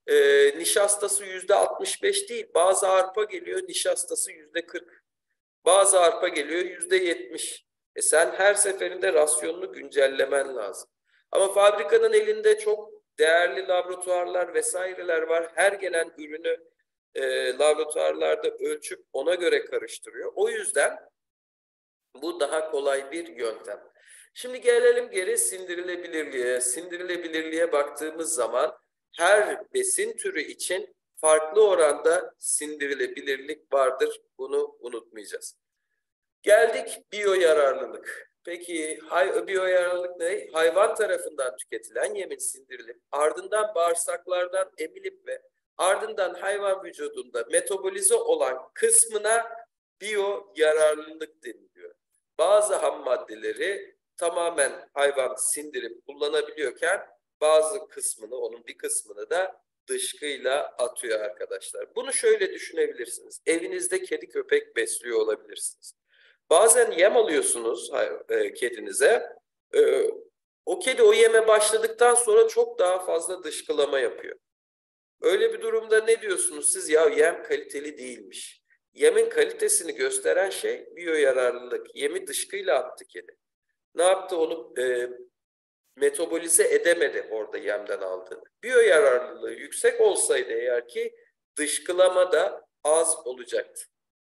e, nişastası yüzde altmış beş değil. Bazı arpa geliyor nişastası yüzde kırk. Bazı arpa geliyor yüzde yetmiş. E sen her seferinde rasyonunu güncellemen lazım. Ama fabrikanın elinde çok değerli laboratuvarlar vesaireler var. Her gelen ürünü e, laboratuvarlarda ölçüp ona göre karıştırıyor. O yüzden bu daha kolay bir yöntem. Şimdi gelelim geri sindirilebilirliğe. Sindirilebilirliğe baktığımız zaman her besin türü için farklı oranda sindirilebilirlik vardır. Bunu unutmayacağız. Geldik biyoyararlılık. Peki hay, biyoyararlılık ne? Hayvan tarafından tüketilen yemin sindirilip ardından bağırsaklardan emilip ve ardından hayvan vücudunda metabolize olan kısmına biyoyararlılık deniliyor. Bazı ham maddeleri tamamen hayvan sindirip kullanabiliyorken bazı kısmını, onun bir kısmını da dışkıyla atıyor arkadaşlar. Bunu şöyle düşünebilirsiniz. Evinizde kedi köpek besliyor olabilirsiniz. Bazen yem alıyorsunuz e, kedinize. E, o kedi o yeme başladıktan sonra çok daha fazla dışkılama yapıyor. Öyle bir durumda ne diyorsunuz siz? Ya yem kaliteli değilmiş. Yemin kalitesini gösteren şey biyoyararlılık. Yemi dışkıyla attı kedi. Ne yaptı? Onu e, metabolize edemedi orada yemden aldığını. Biyoyararlılığı yüksek olsaydı eğer ki dışkılama da az olacaktı.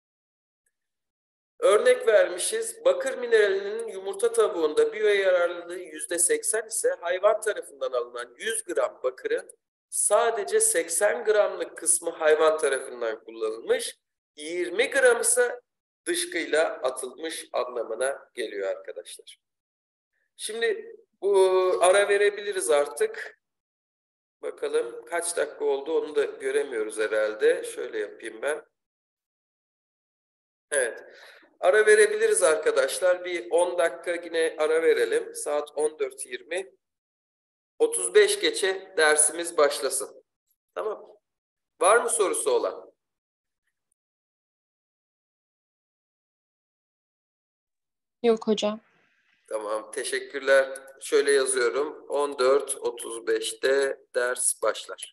Örnek vermişiz. Bakır mineralinin yumurta tavuğunda biyoyararlılığı yüzde seksen ise hayvan tarafından alınan yüz gram bakırın sadece seksen gramlık kısmı hayvan tarafından kullanılmış, yirmi gram ise dışkıyla atılmış anlamına geliyor arkadaşlar. Şimdi bu ara verebiliriz artık. Bakalım kaç dakika oldu onu da göremiyoruz herhalde. Şöyle yapayım ben. Evet. Ara verebiliriz arkadaşlar. Bir on dakika yine ara verelim. Saat on dört yirmi. otuz beş geçe dersimiz başlasın. Tamam. Var mı sorusu olan? Yok hocam. Tamam. Teşekkürler. Şöyle yazıyorum. on dört otuz beşte ders başlar.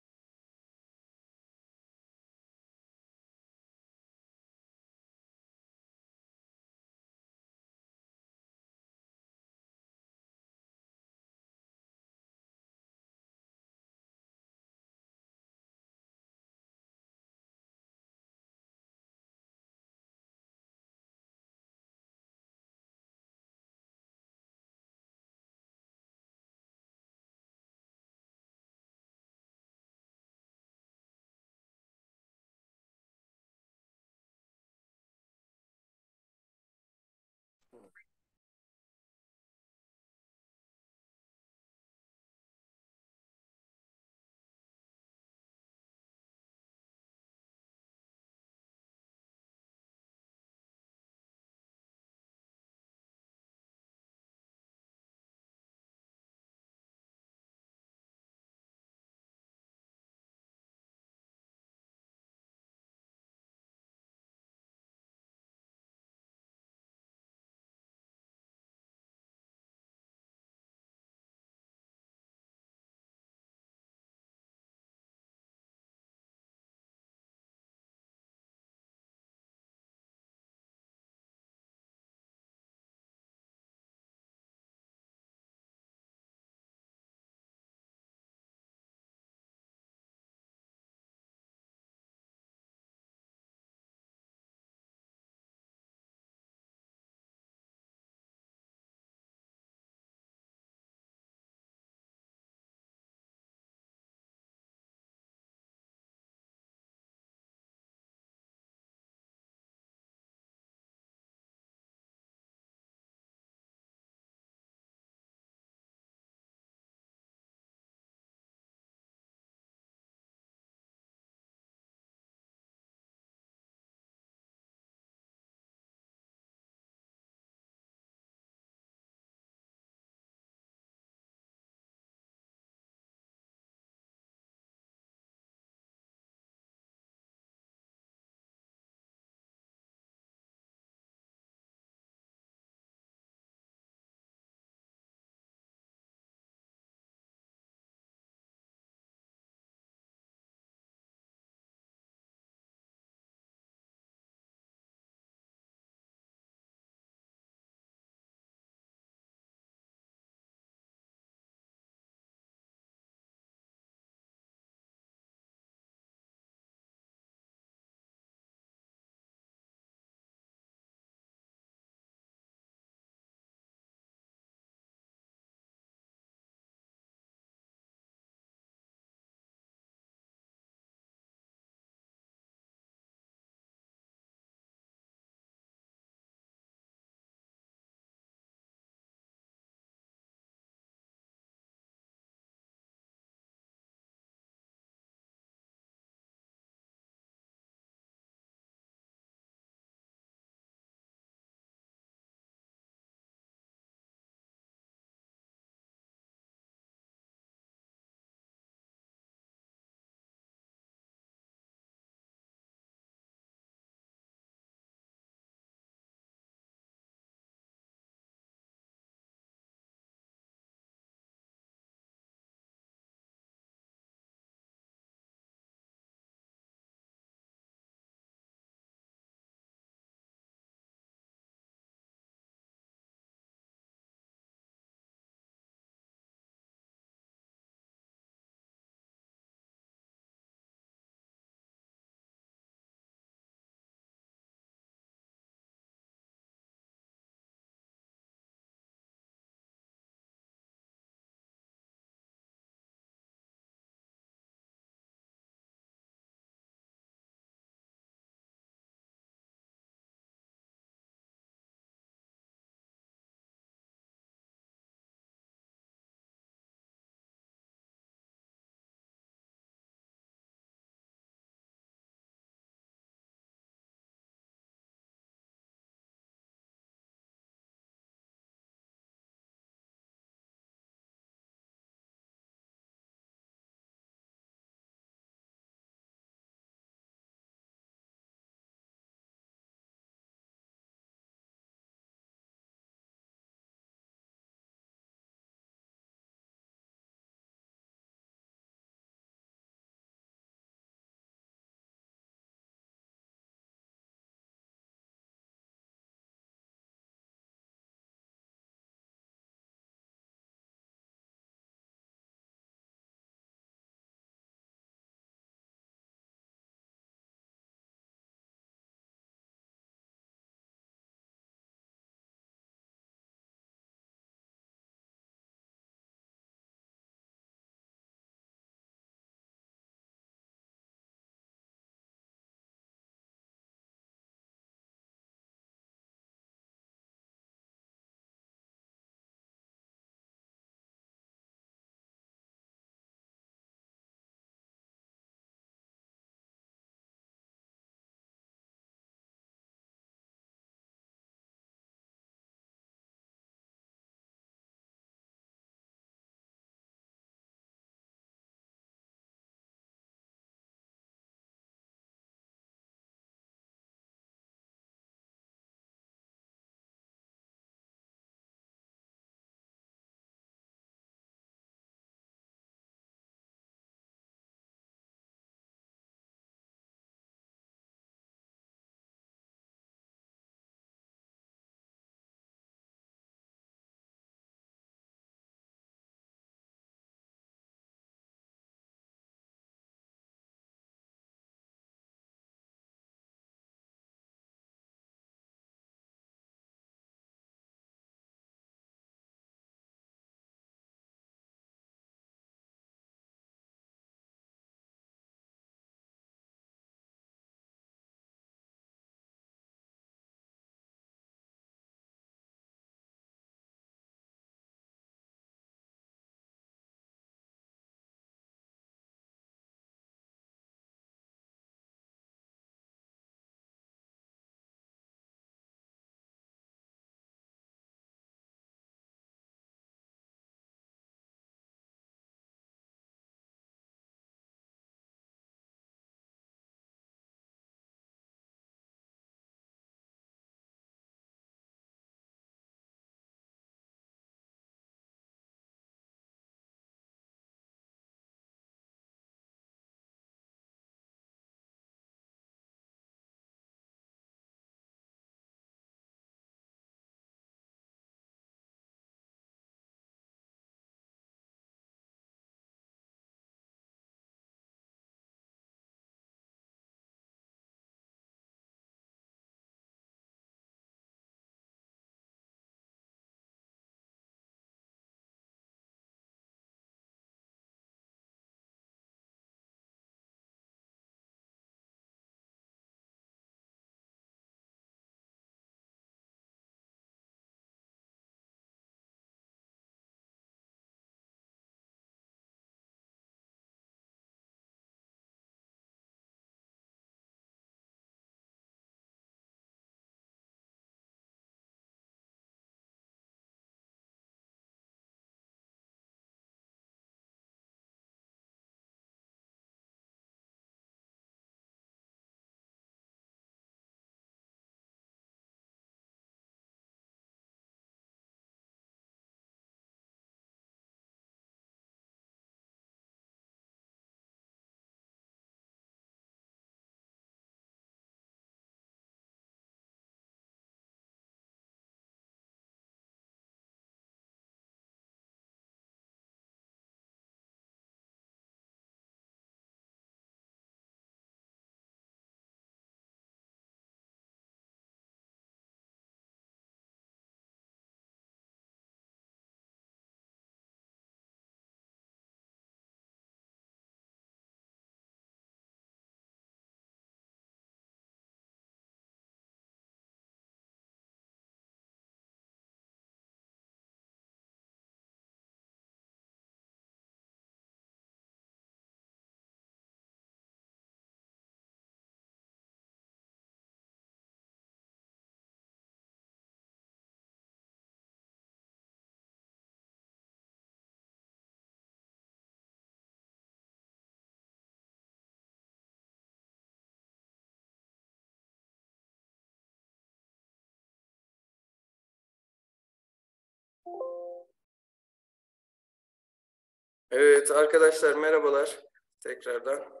Evet arkadaşlar merhabalar tekrardan.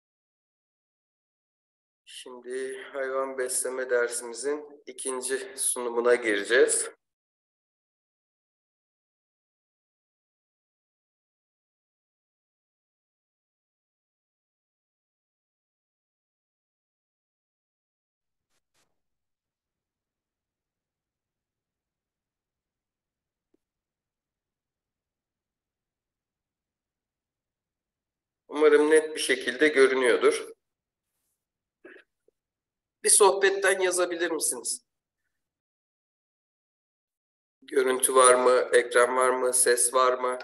Şimdi hayvan besleme dersimizin ikinci sunumuna gireceğiz. Umarım net bir şekilde görünüyordur. Bir sohbetten yazabilir misiniz? Görüntü var mı? Ekran var mı? Ses var mı?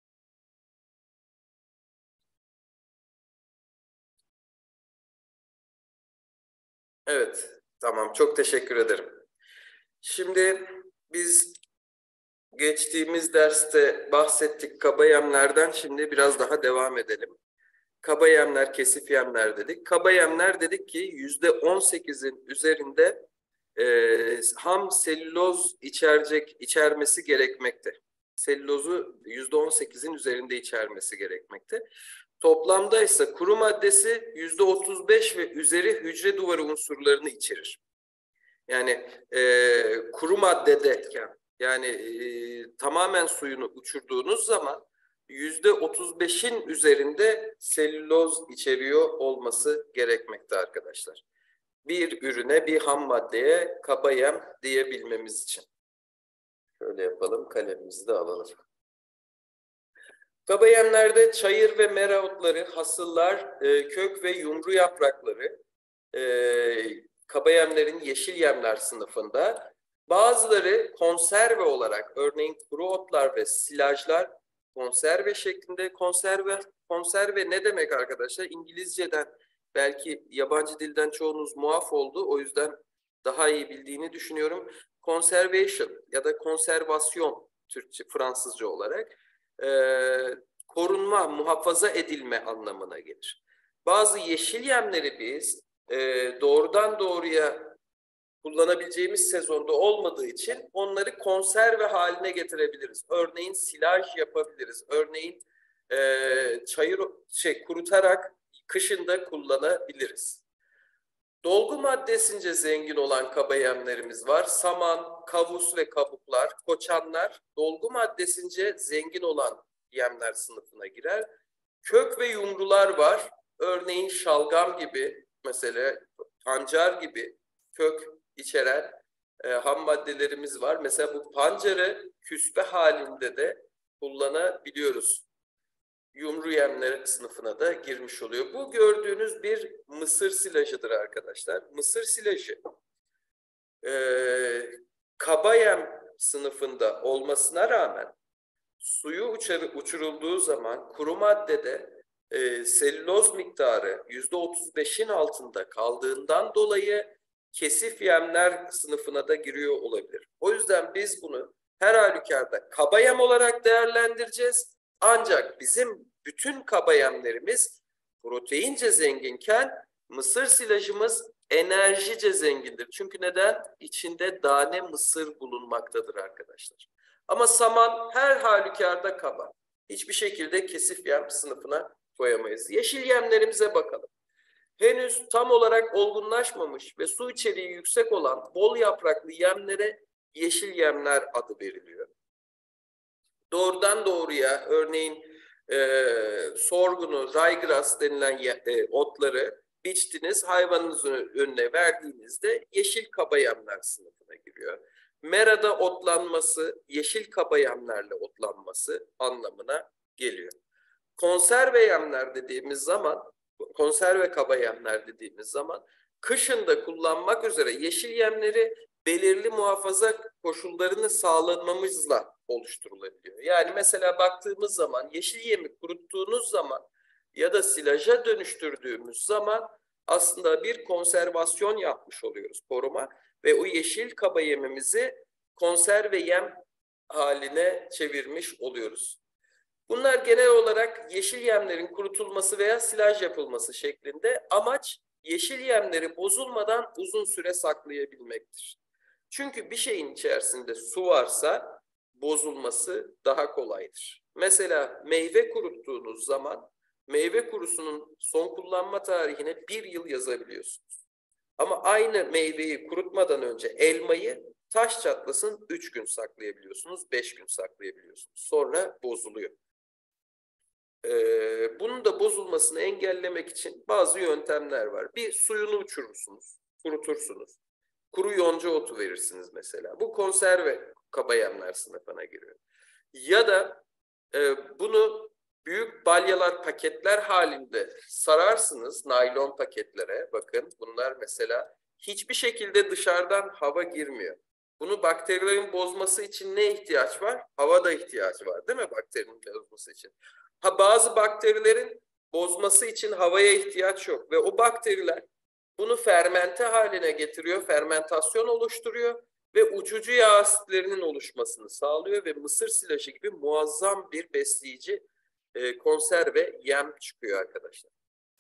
Evet, tamam. Çok teşekkür ederim. Şimdi biz geçtiğimiz derste bahsettik kaba yemlerden. Şimdi biraz daha devam edelim. Kaba yemler, kesif yemler dedik. Kaba yemler dedik ki yüzde on sekizin üzerinde e, ham selüloz içerecek, içermesi gerekmekte. Selülozu yüzde on sekizin üzerinde içermesi gerekmekte. Toplamda ise kuru maddesi yüzde otuz beş ve üzeri hücre duvarı unsurlarını içerir. Yani e, kuru maddedeyken yani e, tamamen suyunu uçurduğunuz zaman yüzde otuz beşin üzerinde selüloz içeriyor olması gerekmekte arkadaşlar. Bir ürüne, bir ham maddeye kaba yem diyebilmemiz için. Şöyle yapalım, kalemimizi de alalım. Kaba yemlerde çayır ve mera otları, hasıllar, e, kök ve yumru yaprakları, e, kaba yemlerin yeşil yemler sınıfında. Bazıları konserve olarak, örneğin kuru otlar ve silajlar konserve şeklinde. Konserve, konserve ne demek arkadaşlar? İngilizceden, belki yabancı dilden çoğunuz muaf oldu. O yüzden daha iyi bildiğini düşünüyorum. Conservation ya da konservasyon Türkçe, Fransızca olarak e, korunma, muhafaza edilme anlamına gelir. Bazı yeşil yemleri biz e, doğrudan doğruya kullanabileceğimiz sezonda olmadığı için onları konserve haline getirebiliriz. Örneğin silaj yapabiliriz. Örneğin e, çayır şey kurutarak kışında kullanabiliriz. Dolgu maddesince zengin olan kaba yemlerimiz var. Saman, kavus ve kabuklar, koçanlar dolgu maddesince zengin olan yemler sınıfına girer. Kök ve yumrular var. Örneğin şalgam gibi, mesela pancar gibi kök içeren e, ham maddelerimiz var. Mesela bu pancarı küspe halinde de kullanabiliyoruz. Yumru yemler sınıfına da girmiş oluyor. Bu gördüğünüz bir mısır silajıdır arkadaşlar. Mısır silajı e, kaba yem sınıfında olmasına rağmen suyu uçarı, uçurulduğu zaman kuru maddede e, selüloz miktarı yüzde otuz beşin altında kaldığından dolayı kesif yemler sınıfına da giriyor olabilir. O yüzden biz bunu her halükarda kaba yem olarak değerlendireceğiz. Ancak bizim bütün kaba yemlerimiz proteince zenginken mısır silajımız enerjice zengindir. Çünkü neden? İçinde tane mısır bulunmaktadır arkadaşlar. Ama saman her halükarda kaba. Hiçbir şekilde kesif yem sınıfına koyamayız. Yeşil yemlerimize bakalım. Henüz tam olarak olgunlaşmamış ve su içeriği yüksek olan bol yapraklı yemlere yeşil yemler adı veriliyor. Doğrudan doğruya örneğin e, sorgunu, ryegrass denilen e, otları biçtiniz, hayvanınızın önüne verdiğinizde yeşil kaba yemler sınıfına giriyor. Merada otlanması, yeşil kaba yemlerle otlanması anlamına geliyor. Konserve yemler dediğimiz zaman, konserve kaba yemler dediğimiz zaman, kışında kullanmak üzere yeşil yemleri belirli muhafaza koşullarını sağlamamızla oluşturulabiliyor. Yani mesela baktığımız zaman yeşil yemi kuruttuğunuz zaman ya da silaja dönüştürdüğümüz zaman aslında bir konservasyon yapmış oluyoruz, koruma ve o yeşil kaba yemimizi konserve yem haline çevirmiş oluyoruz. Bunlar genel olarak yeşil yemlerin kurutulması veya silaj yapılması şeklinde. Amaç yeşil yemleri bozulmadan uzun süre saklayabilmektir. Çünkü bir şeyin içerisinde su varsa bozulması daha kolaydır. Mesela meyve kuruttuğunuz zaman meyve kurusunun son kullanma tarihine bir yıl yazabiliyorsunuz. Ama aynı meyveyi kurutmadan önce elmayı taş çatlasın üç gün saklayabiliyorsunuz, beş gün saklayabiliyorsunuz. Sonra bozuluyor. Ee, bunun da bozulmasını engellemek için bazı yöntemler var. Bir, suyunu uçurursunuz, kurutursunuz. Kuru yonca otu verirsiniz mesela. Bu konserve kaba yemler sınıfına giriyor. Ya da e, bunu büyük balyalar, paketler halinde sararsınız naylon paketlere. Bakın bunlar mesela hiçbir şekilde dışarıdan hava girmiyor. Bunu bakterilerin bozması için ne ihtiyaç var? Hava da ihtiyacı var, değil mi bakterinin bozması için? Ha, bazı bakterilerin bozması için havaya ihtiyaç yok ve o bakteriler bunu fermente haline getiriyor, fermentasyon oluşturuyor ve uçucu yağ asitlerinin oluşmasını sağlıyor ve mısır silajı gibi muazzam bir besleyici e, konserve yem çıkıyor arkadaşlar.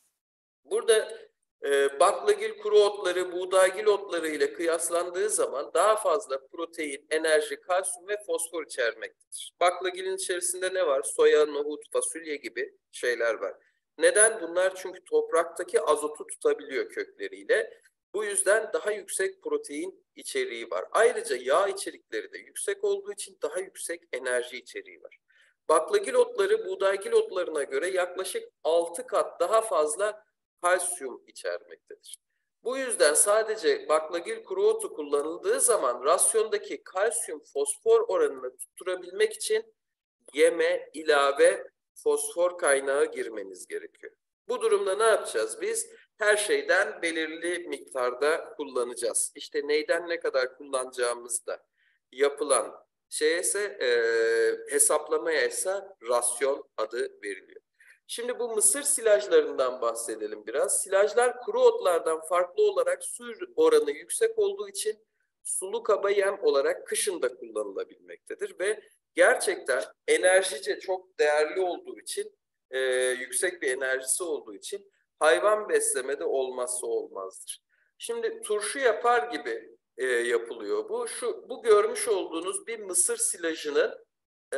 Burada e, baklagil kuru otları, buğdaygil otları ile kıyaslandığı zaman daha fazla protein, enerji, kalsiyum ve fosfor içermektedir. Baklagilin içerisinde ne var? Soya, nohut, fasulye gibi şeyler var. Neden? Bunlar çünkü topraktaki azotu tutabiliyor kökleriyle. Bu yüzden daha yüksek protein içeriği var. Ayrıca yağ içerikleri de yüksek olduğu için daha yüksek enerji içeriği var. Baklagil otları buğdaygil otlarına göre yaklaşık altı kat daha fazla kalsiyum içermektedir. Bu yüzden sadece baklagil kuru otu kullanıldığı zaman rasyondaki kalsiyum fosfor oranını tutturabilmek için yeme ilave fosfor kaynağı girmeniz gerekiyor. Bu durumda ne yapacağız biz? Her şeyden belirli miktarda kullanacağız. İşte neyden ne kadar kullanacağımız da yapılan şeye ise e, hesaplamaya ise rasyon adı veriliyor. Şimdi bu mısır silajlarından bahsedelim biraz. Silajlar kuru otlardan farklı olarak su oranı yüksek olduğu için sulu kaba yem olarak kışın da kullanılabilmektedir ve gerçekten enerjice çok değerli olduğu için, e, yüksek bir enerjisi olduğu için hayvan beslemede olmazsa olmazdır. Şimdi turşu yapar gibi e, yapılıyor bu. Şu bu görmüş olduğunuz bir mısır silajının e,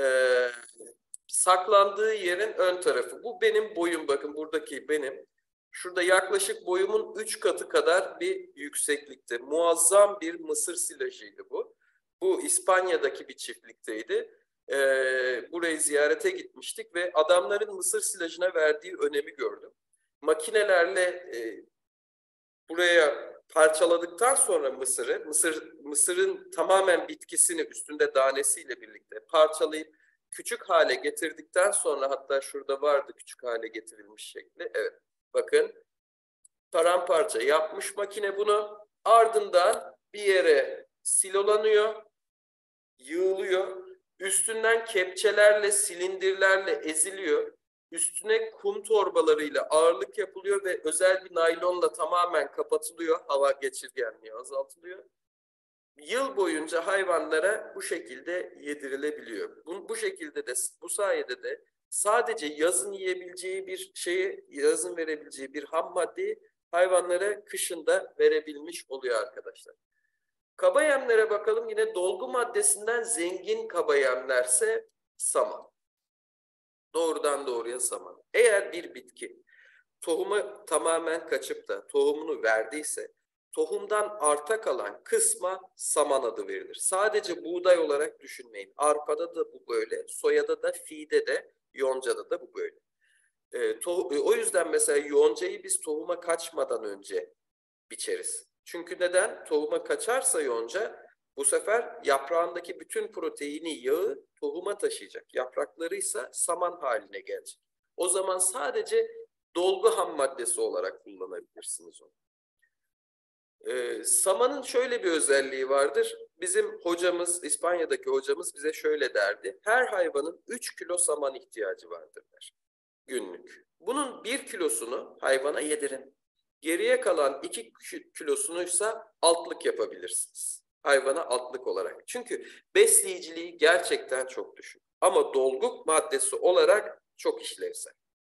saklandığı yerin ön tarafı. Bu benim boyum, bakın buradaki benim. Şurada yaklaşık boyumun üç katı kadar bir yükseklikte. Muazzam bir mısır silajıydı bu. Bu İspanya'daki bir çiftlikteydi. Ee, burayı ziyarete gitmiştik ve adamların mısır silajına verdiği önemi gördüm. Makinelerle e, buraya parçaladıktan sonra mısırı, mısır mısırın tamamen bitkisini üstünde danesiyle birlikte parçalayıp küçük hale getirdikten sonra, hatta şurada vardı küçük hale getirilmiş şekli. Evet, bakın paramparça yapmış makine bunu. Ardından bir yere silolanıyor, yığılıyor. Üstünden kepçelerle, silindirlerle eziliyor. Üstüne kum torbalarıyla ağırlık yapılıyor ve özel bir naylonla tamamen kapatılıyor. Hava geçirgenliği azaltılıyor. Yıl boyunca hayvanlara bu şekilde yedirilebiliyor. Bu, bu şekilde de, bu sayede de sadece yazın yiyebileceği bir şeyi, yazın verebileceği bir ham maddeyi hayvanlara kışın da verebilmiş oluyor arkadaşlar. Kaba yemlere bakalım. Yine dolgu maddesinden zengin kaba yemlerse saman. Doğrudan doğruya saman. Eğer bir bitki tohumu tamamen kaçıp da tohumunu verdiyse, tohumdan arta kalan kısma saman adı verilir. Sadece buğday olarak düşünmeyin. Arpada da bu böyle, soyada da, fiide de, yoncada da bu böyle. E, to, e, o yüzden mesela yoncayı biz tohuma kaçmadan önce biçeriz. Çünkü neden? Tohuma kaçarsa yonca bu sefer yaprağındaki bütün proteini, yağı tohuma taşıyacak. Yaprakları ise saman haline gelecek. O zaman sadece dolgu ham maddesi olarak kullanabilirsiniz onu. Ee, samanın şöyle bir özelliği vardır. Bizim hocamız, İspanya'daki hocamız bize şöyle derdi. Her hayvanın üç kilo saman ihtiyacı vardır der. Günlük. Bunun bir kilosunu hayvana yedirin. Geriye kalan iki kilosunuysa altlık yapabilirsiniz. Hayvana altlık olarak. Çünkü besleyiciliği gerçekten çok düşük. Ama dolgu maddesi olarak çok işlevsel.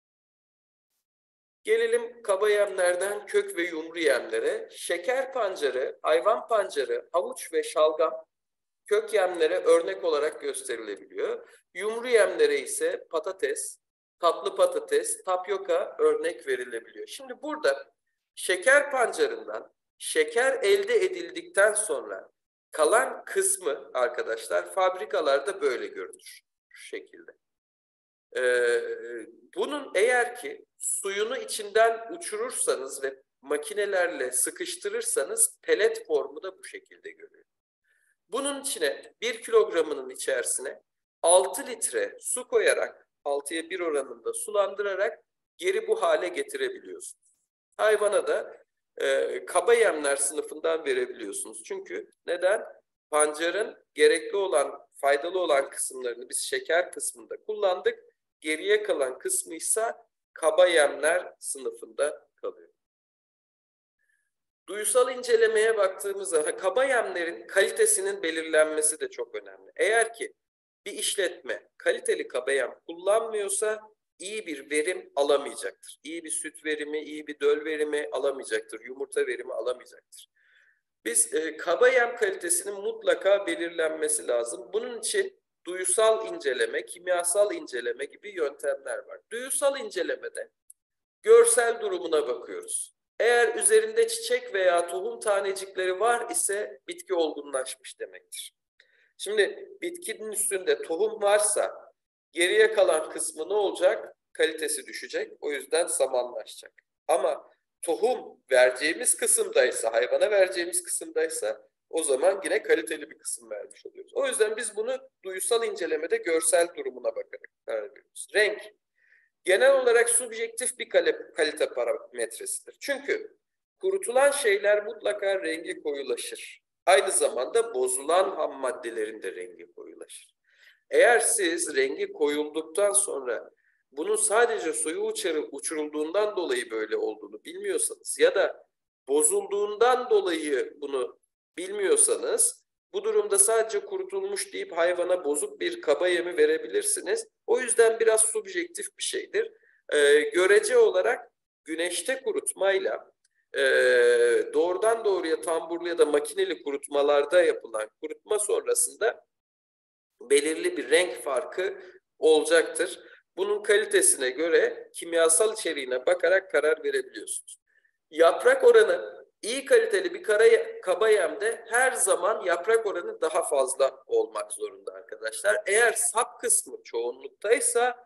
Gelelim kaba yemlerden kök ve yumru yemlere. Şeker pancarı, hayvan pancarı, havuç ve şalgam Kök yemlere örnek olarak gösterilebiliyor. Yumru yemlere ise patates, tatlı patates, tapyoka örnek verilebiliyor. Şimdi burada şeker pancarından şeker elde edildikten sonra kalan kısmı arkadaşlar fabrikalarda böyle görünür. Şu şekilde. Ee, bunun eğer ki suyunu içinden uçurursanız ve makinelerle sıkıştırırsanız pelet formu da bu şekilde görünüyor. Bunun içine bir kilogramının içerisine altı litre su koyarak altıya bir oranında sulandırarak geri bu hale getirebiliyorsunuz. Hayvana da e, kaba yemler sınıfından verebiliyorsunuz. Çünkü neden? Pancarın gerekli olan, faydalı olan kısımlarını biz şeker kısmında kullandık. Geriye kalan kısmı ise kaba yemler sınıfında kalıyor. Duysal incelemeye baktığımızda kaba yemlerin kalitesinin belirlenmesi de çok önemli. Eğer ki bir işletme kaliteli kaba yem kullanmıyorsa iyi bir verim alamayacaktır. İyi bir süt verimi, iyi bir döl verimi alamayacaktır. Yumurta verimi alamayacaktır. Biz e, kaba yem kalitesinin mutlaka belirlenmesi lazım. Bunun için duyusal inceleme, kimyasal inceleme gibi yöntemler var. Duyusal incelemede görsel durumuna bakıyoruz. Eğer üzerinde çiçek veya tohum tanecikleri var ise bitki olgunlaşmış demektir. Şimdi bitkinin üstünde tohum varsa geriye kalan kısmı ne olacak? Kalitesi düşecek. O yüzden samanlaşacak. Ama tohum vereceğimiz kısımdaysa, hayvana vereceğimiz kısımdaysa o zaman yine kaliteli bir kısım vermiş oluyoruz. O yüzden biz bunu duyusal incelemede görsel durumuna bakarak karar veriyoruz. Renk. Genel olarak subjektif bir kalite parametresidir. Çünkü kurutulan şeyler mutlaka rengi koyulaşır. Aynı zamanda bozulan ham maddelerin de rengi koyulaşır. Eğer siz rengi koyulduktan sonra bunun sadece suyu uçurulduğundan dolayı böyle olduğunu bilmiyorsanız ya da bozulduğundan dolayı bunu bilmiyorsanız bu durumda sadece kurutulmuş deyip hayvana bozuk bir kaba yemi verebilirsiniz. O yüzden biraz subjektif bir şeydir. Ee, görece olarak güneşte kurutmayla e, doğrudan doğruya tamburlu ya da makineli kurutmalarda yapılan kurutma sonrasında belirli bir renk farkı olacaktır. Bunun kalitesine göre kimyasal içeriğine bakarak karar verebiliyorsunuz. Yaprak oranı iyi kaliteli bir kara, kaba yemde her zaman yaprak oranı daha fazla olmak zorunda arkadaşlar. Eğer sap kısmı çoğunluktaysa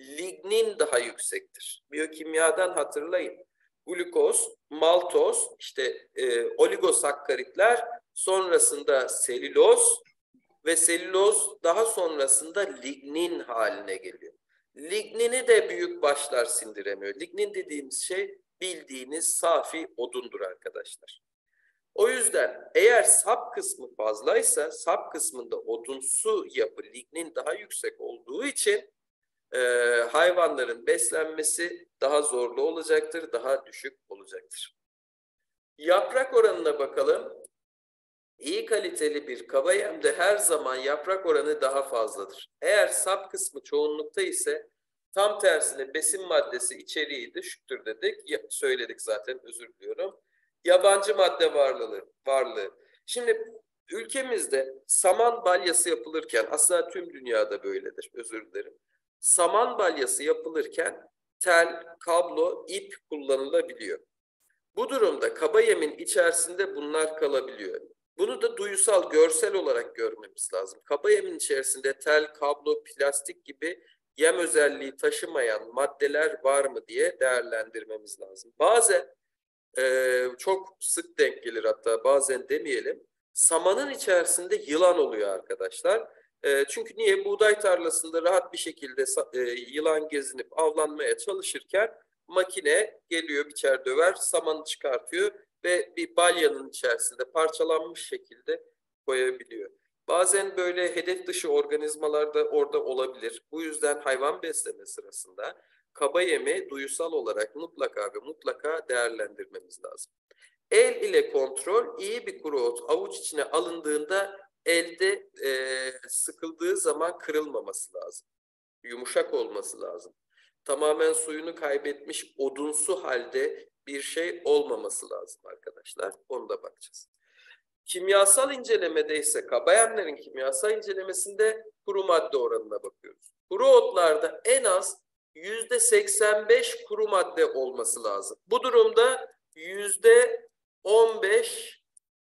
lignin daha yüksektir. Biyokimyadan hatırlayın. Glukoz, maltoz, işte e, oligosakkaritler, sonrasında selüloz ve selüloz daha sonrasında lignin haline geliyor. Lignini de büyük başlar sindiremiyor. Lignin dediğimiz şey bildiğiniz safi odundur arkadaşlar. O yüzden eğer sap kısmı fazlaysa sap kısmında odunsu yapı lignin daha yüksek olduğu için e, hayvanların beslenmesi daha zorlu olacaktır, daha düşük olacaktır. Yaprak oranına bakalım. İyi kaliteli bir kaba yemde her zaman yaprak oranı daha fazladır. Eğer sap kısmı çoğunlukta ise tam tersine besin maddesi içeriği düşüktür dedik. Ya, söyledik zaten, özür diliyorum. Yabancı madde varlığı, varlığı. Şimdi ülkemizde saman balyası yapılırken, aslında tüm dünyada böyledir, özür dilerim. Saman balyası yapılırken tel, kablo, ip kullanılabiliyor. Bu durumda kaba yemin içerisinde bunlar kalabiliyor. Bunu da duyusal, görsel olarak görmemiz lazım. Kaba yemin içerisinde tel, kablo, plastik gibi yem özelliği taşımayan maddeler var mı diye değerlendirmemiz lazım. Bazen e, çok sık denk gelir, hatta bazen demeyelim. Samanın içerisinde yılan oluyor arkadaşlar. E, çünkü niye? Buğday tarlasında rahat bir şekilde e, yılan gezinip avlanmaya çalışırken makine geliyor, biçer döver, samanı çıkartıyor ve bir balyanın içerisinde parçalanmış şekilde koyabiliyor. Bazen böyle hedef dışı organizmalar da orada olabilir. Bu yüzden hayvan besleme sırasında kaba yemi duyusal olarak mutlaka ve mutlaka değerlendirmemiz lazım. El ile kontrol, iyi bir kuru ot avuç içine alındığında elde e, sıkıldığı zaman kırılmaması lazım. Yumuşak olması lazım. Tamamen suyunu kaybetmiş odunsu halde bir şey olmaması lazım arkadaşlar. Onu da bakacağız. Kimyasal incelemede ise kabayenlerin kimyasal incelemesinde kuru madde oranına bakıyoruz. Kuru otlarda en az yüzde seksen beş kuru madde olması lazım. Bu durumda yüzde on beş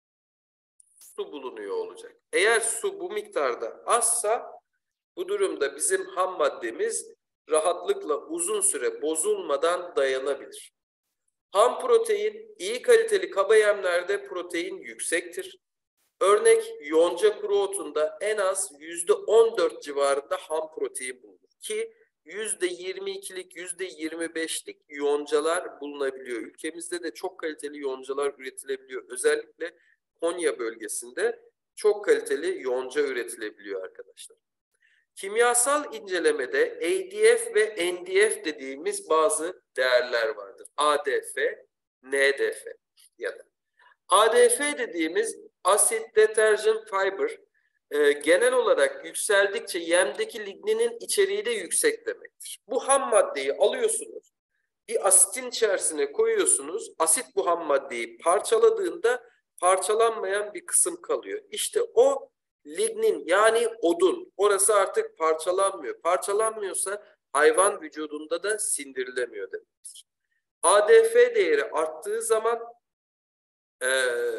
su bulunuyor olacak. Eğer su bu miktarda azsa bu durumda bizim ham maddemiz rahatlıkla uzun süre bozulmadan dayanabilir. Ham protein, iyi kaliteli kaba yemlerde protein yüksektir. Örnek yonca kuru otunda en az yüzde on dört civarında ham protein bulunur ki yüzde yirmi ikilik, yüzde yirmi beşlik yoncalar bulunabiliyor. Ülkemizde de çok kaliteli yoncalar üretilebiliyor. Özellikle Konya bölgesinde çok kaliteli yonca üretilebiliyor arkadaşlar. Kimyasal incelemede A D F ve N D F dediğimiz bazı değerler vardır. A D F, N D F ya da. A D F dediğimiz Acid Detergent Fiber e, genel olarak yükseldikçe yemdeki ligninin içeriği de yüksek demektir. Bu ham maddeyi alıyorsunuz, bir asitin içerisine koyuyorsunuz, asit bu ham maddeyi parçaladığında parçalanmayan bir kısım kalıyor. İşte o lignin yani odun, orası artık parçalanmıyor. Parçalanmıyorsa hayvan vücudunda da sindirilemiyor demektir. A D F değeri arttığı zaman e,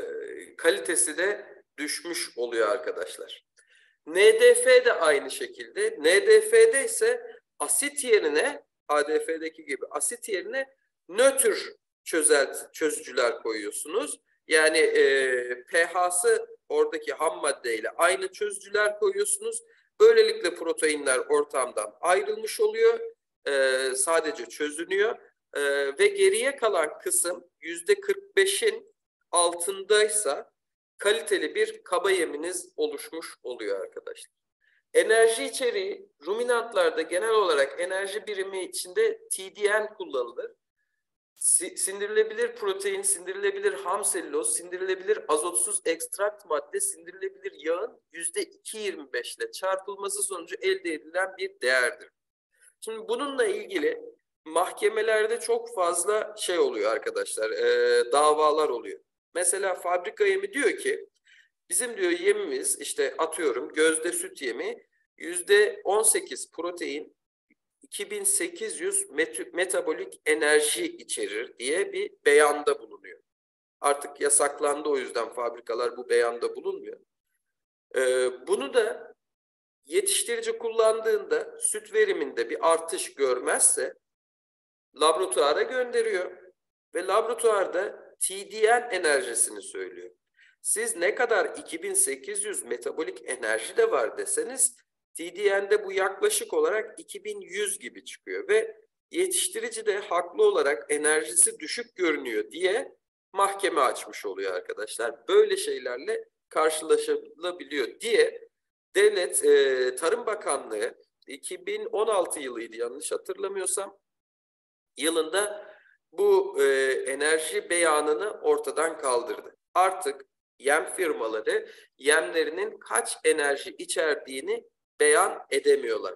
kalitesi de düşmüş oluyor arkadaşlar. N D F de aynı şekilde. N D F'de ise asit yerine A D F'deki gibi asit yerine nötr çözel, çözücüler koyuyorsunuz. Yani e, pH'sı oradaki ham maddeyle aynı çözücüler koyuyorsunuz. Böylelikle proteinler ortamdan ayrılmış oluyor. E, sadece çözünüyor. E, ve geriye kalan kısım yüzde kırk beşin altındaysa kaliteli bir kaba yeminiz oluşmuş oluyor arkadaşlar. Enerji içeriği ruminantlarda genel olarak enerji birimi içinde T D N kullanılır. Sindirilebilir protein, sindirilebilir ham selüloz, sindirilebilir azotsuz ekstrakt madde, sindirilebilir yağın yüzde iki virgül yirmi beş ile çarpılması sonucu elde edilen bir değerdir. Şimdi bununla ilgili mahkemelerde çok fazla şey oluyor arkadaşlar, e, davalar oluyor. Mesela fabrika yemi diyor ki, bizim diyor yemimiz işte atıyorum gözde süt yemi yüzde on sekiz protein, iki bin sekiz yüz met metabolik enerji içerir diye bir beyanda bulunuyor. Artık yasaklandı, o yüzden fabrikalar bu beyanda bulunmuyor. Ee, bunu da yetiştirici kullandığında süt veriminde bir artış görmezse laboratuvara gönderiyor ve laboratuvarda T D N enerjisini söylüyor. Siz ne kadar iki bin sekiz yüz metabolik enerji de var deseniz T D N'de bu yaklaşık olarak iki bin yüz gibi çıkıyor ve yetiştirici de haklı olarak enerjisi düşük görünüyor diye mahkeme açmış oluyor arkadaşlar. Böyle şeylerle karşılaşılabiliyor diye Devlet e, Tarım Bakanlığı iki bin on altı yılıydı yanlış hatırlamıyorsam, yılında bu e, enerji beyanını ortadan kaldırdı. Artık yem firmaları yemlerinin kaç enerji içerdiğini beyan edemiyorlar.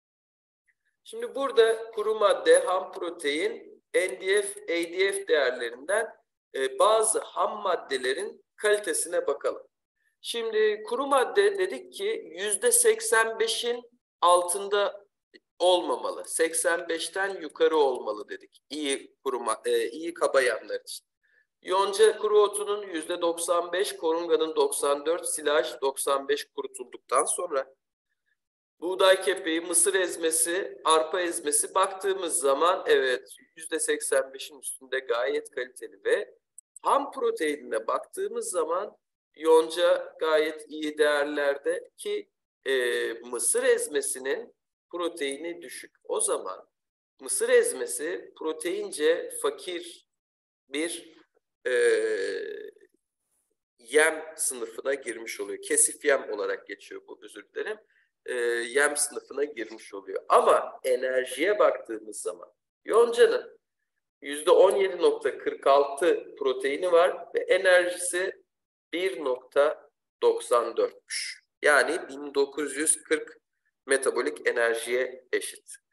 Şimdi burada kuru madde, ham protein, N D F, A D F değerlerinden e, bazı ham maddelerin kalitesine bakalım. Şimdi kuru madde dedik ki yüzde seksen beşin altında olmamalı. seksen beşten yukarı olmalı dedik. İyi kuru e, iyi kaba yemler için. Yonca kuru otunun yüzde doksan beş, korunganın doksan dört, silaj doksan beş kurutulduktan sonra buğday kepeği, mısır ezmesi, arpa ezmesi baktığımız zaman evet yüzde seksen beşin üstünde gayet kaliteli ve ham proteinine baktığımız zaman yonca gayet iyi değerlerde ki e, mısır ezmesinin proteini düşük. O zaman mısır ezmesi proteince fakir bir e, yem sınıfına girmiş oluyor. Kesif yem olarak geçiyor bu, özür dilerim. E, yem sınıfına girmiş oluyor. Ama enerjiye baktığımız zaman yoncanın yüzde on yedi nokta kırk altı proteini var ve enerjisi bir nokta doksan dörtmüş. Yani bin dokuz yüz kırk metabolik enerjiye eşit.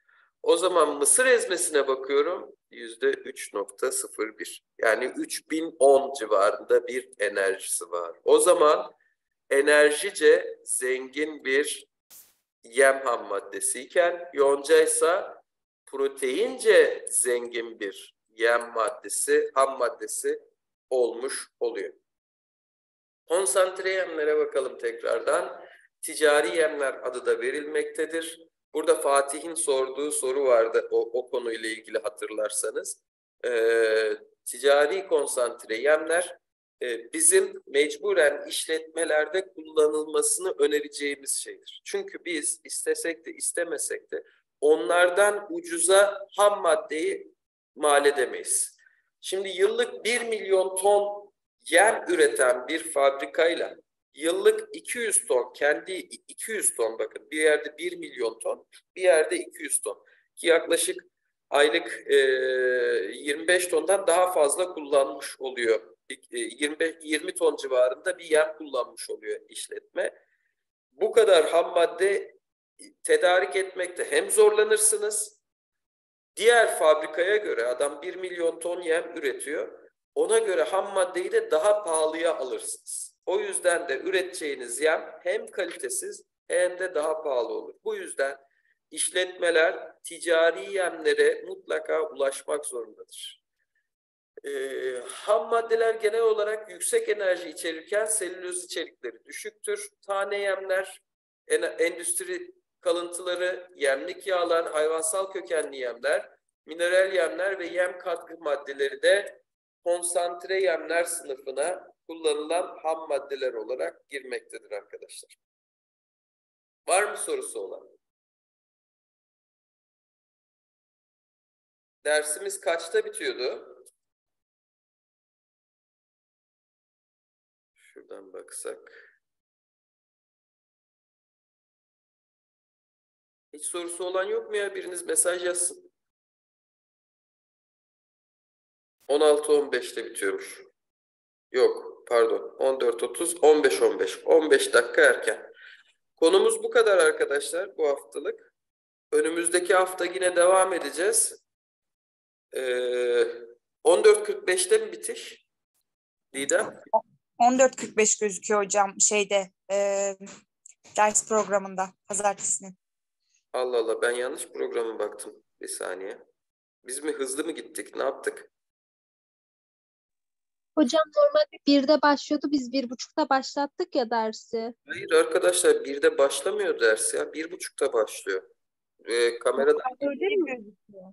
O zaman mısır ezmesine bakıyorum. yüzde üç nokta sıfır bir. Yani üç bin on civarında bir enerjisi var. O zaman enerjice zengin bir yem ham maddesiyken yonca ise proteince zengin bir yem maddesi, ham maddesi olmuş oluyor. Konsantre yemlere bakalım tekrardan. Ticari yemler adı da verilmektedir. Burada Fatih'in sorduğu soru vardı o, o konuyla ilgili hatırlarsanız. Ee, ticari konsantre yemler e, bizim mecburen işletmelerde kullanılmasını önereceğimiz şeydir. Çünkü biz istesek de istemesek de onlardan ucuza ham maddeyi mal edemeyiz. Şimdi yıllık bir milyon ton yem üreten bir fabrikayla yıllık iki yüz ton, kendi iki yüz ton, bakın bir yerde bir milyon ton, bir yerde iki yüz ton ki yaklaşık aylık e, yirmi beş tondan daha fazla kullanmış oluyor. E, yirmi beş, yirmi ton civarında bir yem kullanmış oluyor işletme. Bu kadar ham madde tedarik etmekte hem zorlanırsınız, diğer fabrikaya göre adam bir milyon ton yem üretiyor. Ona göre ham maddeyi de daha pahalıya alırsınız. O yüzden de üreteceğiniz yem hem kalitesiz hem de daha pahalı olur. Bu yüzden işletmeler ticari yemlere mutlaka ulaşmak zorundadır. Ee, ham maddeler genel olarak yüksek enerji içerirken selüloz içerikleri düşüktür. Tane yemler, endüstri kalıntıları, yemlik yağlar, hayvansal kökenli yemler, mineral yemler ve yem katkı maddeleri de konsantre yemler sınıfına kullanılan ham maddeler olarak girmektedir arkadaşlar. Var mı sorusu olan? Dersimiz kaçta bitiyordu? Şuradan baksak. Hiç sorusu olan yok mu ya? Biriniz mesaj yazsın. on altı on beşte bitiyormuş. Yok, pardon. on dört otuz, on beş on beş. on beş dakika erken. Konumuz bu kadar arkadaşlar bu haftalık. Önümüzdeki hafta yine devam edeceğiz. Ee, on dört kırk beşte mi bitiş? Didem? on dört kırk beş gözüküyor hocam şeyde e, ders programında pazartesinin. Allah Allah, ben yanlış programa baktım. Bir saniye. Biz mi hızlı mı gittik? Ne yaptık? Hocam normalde birde başlıyordu. Biz bir buçukta başlattık ya dersi. Hayır arkadaşlar, birde başlamıyor ders ya. Bir buçukta başlıyor. Ee, kameradan Öyle mi gözüküyor?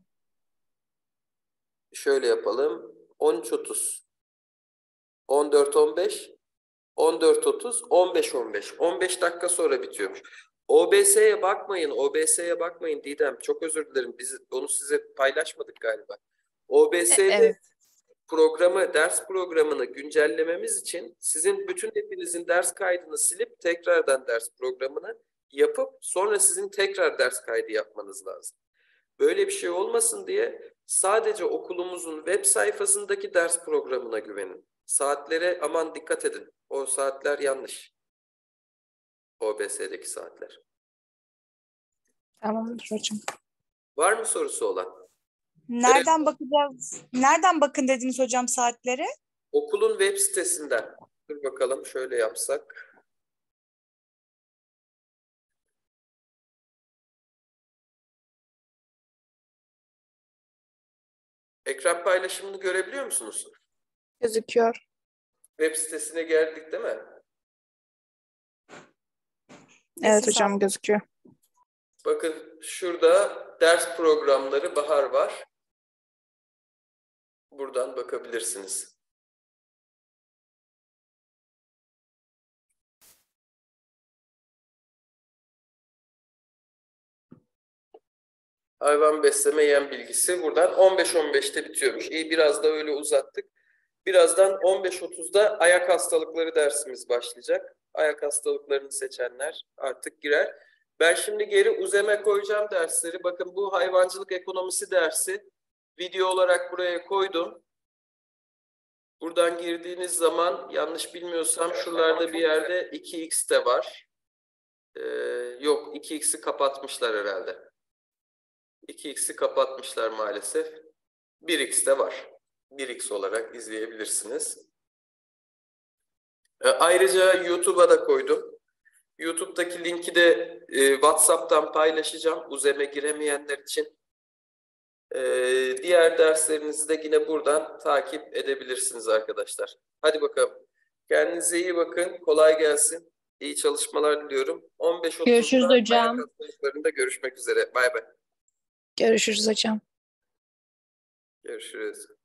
şöyle yapalım. on üç otuz, on dört on beş, on dört otuz, on beş on beş. on beş dakika sonra bitiyormuş. O B S'ye bakmayın. O B S'ye bakmayın Didem. Çok özür dilerim. Biz onu size paylaşmadık galiba. O B S'de Evet. programı, ders programını güncellememiz için sizin bütün hepinizin ders kaydını silip tekrardan ders programını yapıp sonra sizin tekrar ders kaydı yapmanız lazım. Böyle bir şey olmasın diye sadece okulumuzun web sayfasındaki ders programına güvenin. Saatlere aman dikkat edin. O saatler yanlış. O B S'deki saatler. Tamamdır hocam. Var mı sorusu olan? Nereden bakacağız? Nereden bakın dediniz hocam saatlere? Okulun web sitesinden. Dur bakalım şöyle yapsak. Ekran paylaşımını görebiliyor musunuz? Gözüküyor. Web sitesine geldik değil mi? Evet hocam gözüküyor. Bakın şurada ders programları Bahar var. Buradan bakabilirsiniz. Hayvan besleme yem bilgisi buradan on beş on beşte bitiyormuş. İyi, biraz da öyle uzattık. Birazdan on beş otuzda ayak hastalıkları dersimiz başlayacak. Ayak hastalıklarını seçenler artık girer. Ben şimdi geri uzeme koyacağım dersleri. Bakın bu hayvancılık ekonomisi dersi video olarak buraya koydum. Buradan girdiğiniz zaman yanlış bilmiyorsam şuralarda bir yerde iki x de var. Ee, yok iki x'i kapatmışlar herhalde. iki x'i kapatmışlar maalesef. bir x de var. bir x olarak izleyebilirsiniz. E, ayrıca YouTube'a da koydum. YouTube'daki linki de e, WhatsApp'tan paylaşacağım Uzem'e giremeyenler için. E, diğer derslerinizi de yine buradan takip edebilirsiniz arkadaşlar. Hadi bakalım. Kendinize iyi bakın. Kolay gelsin. İyi çalışmalar diliyorum. on beş otuzda Görüşürüz hocam. ayak hazırlıklarında görüşmek üzere. Bay bay. Görüşürüz hocam. Görüşürüz.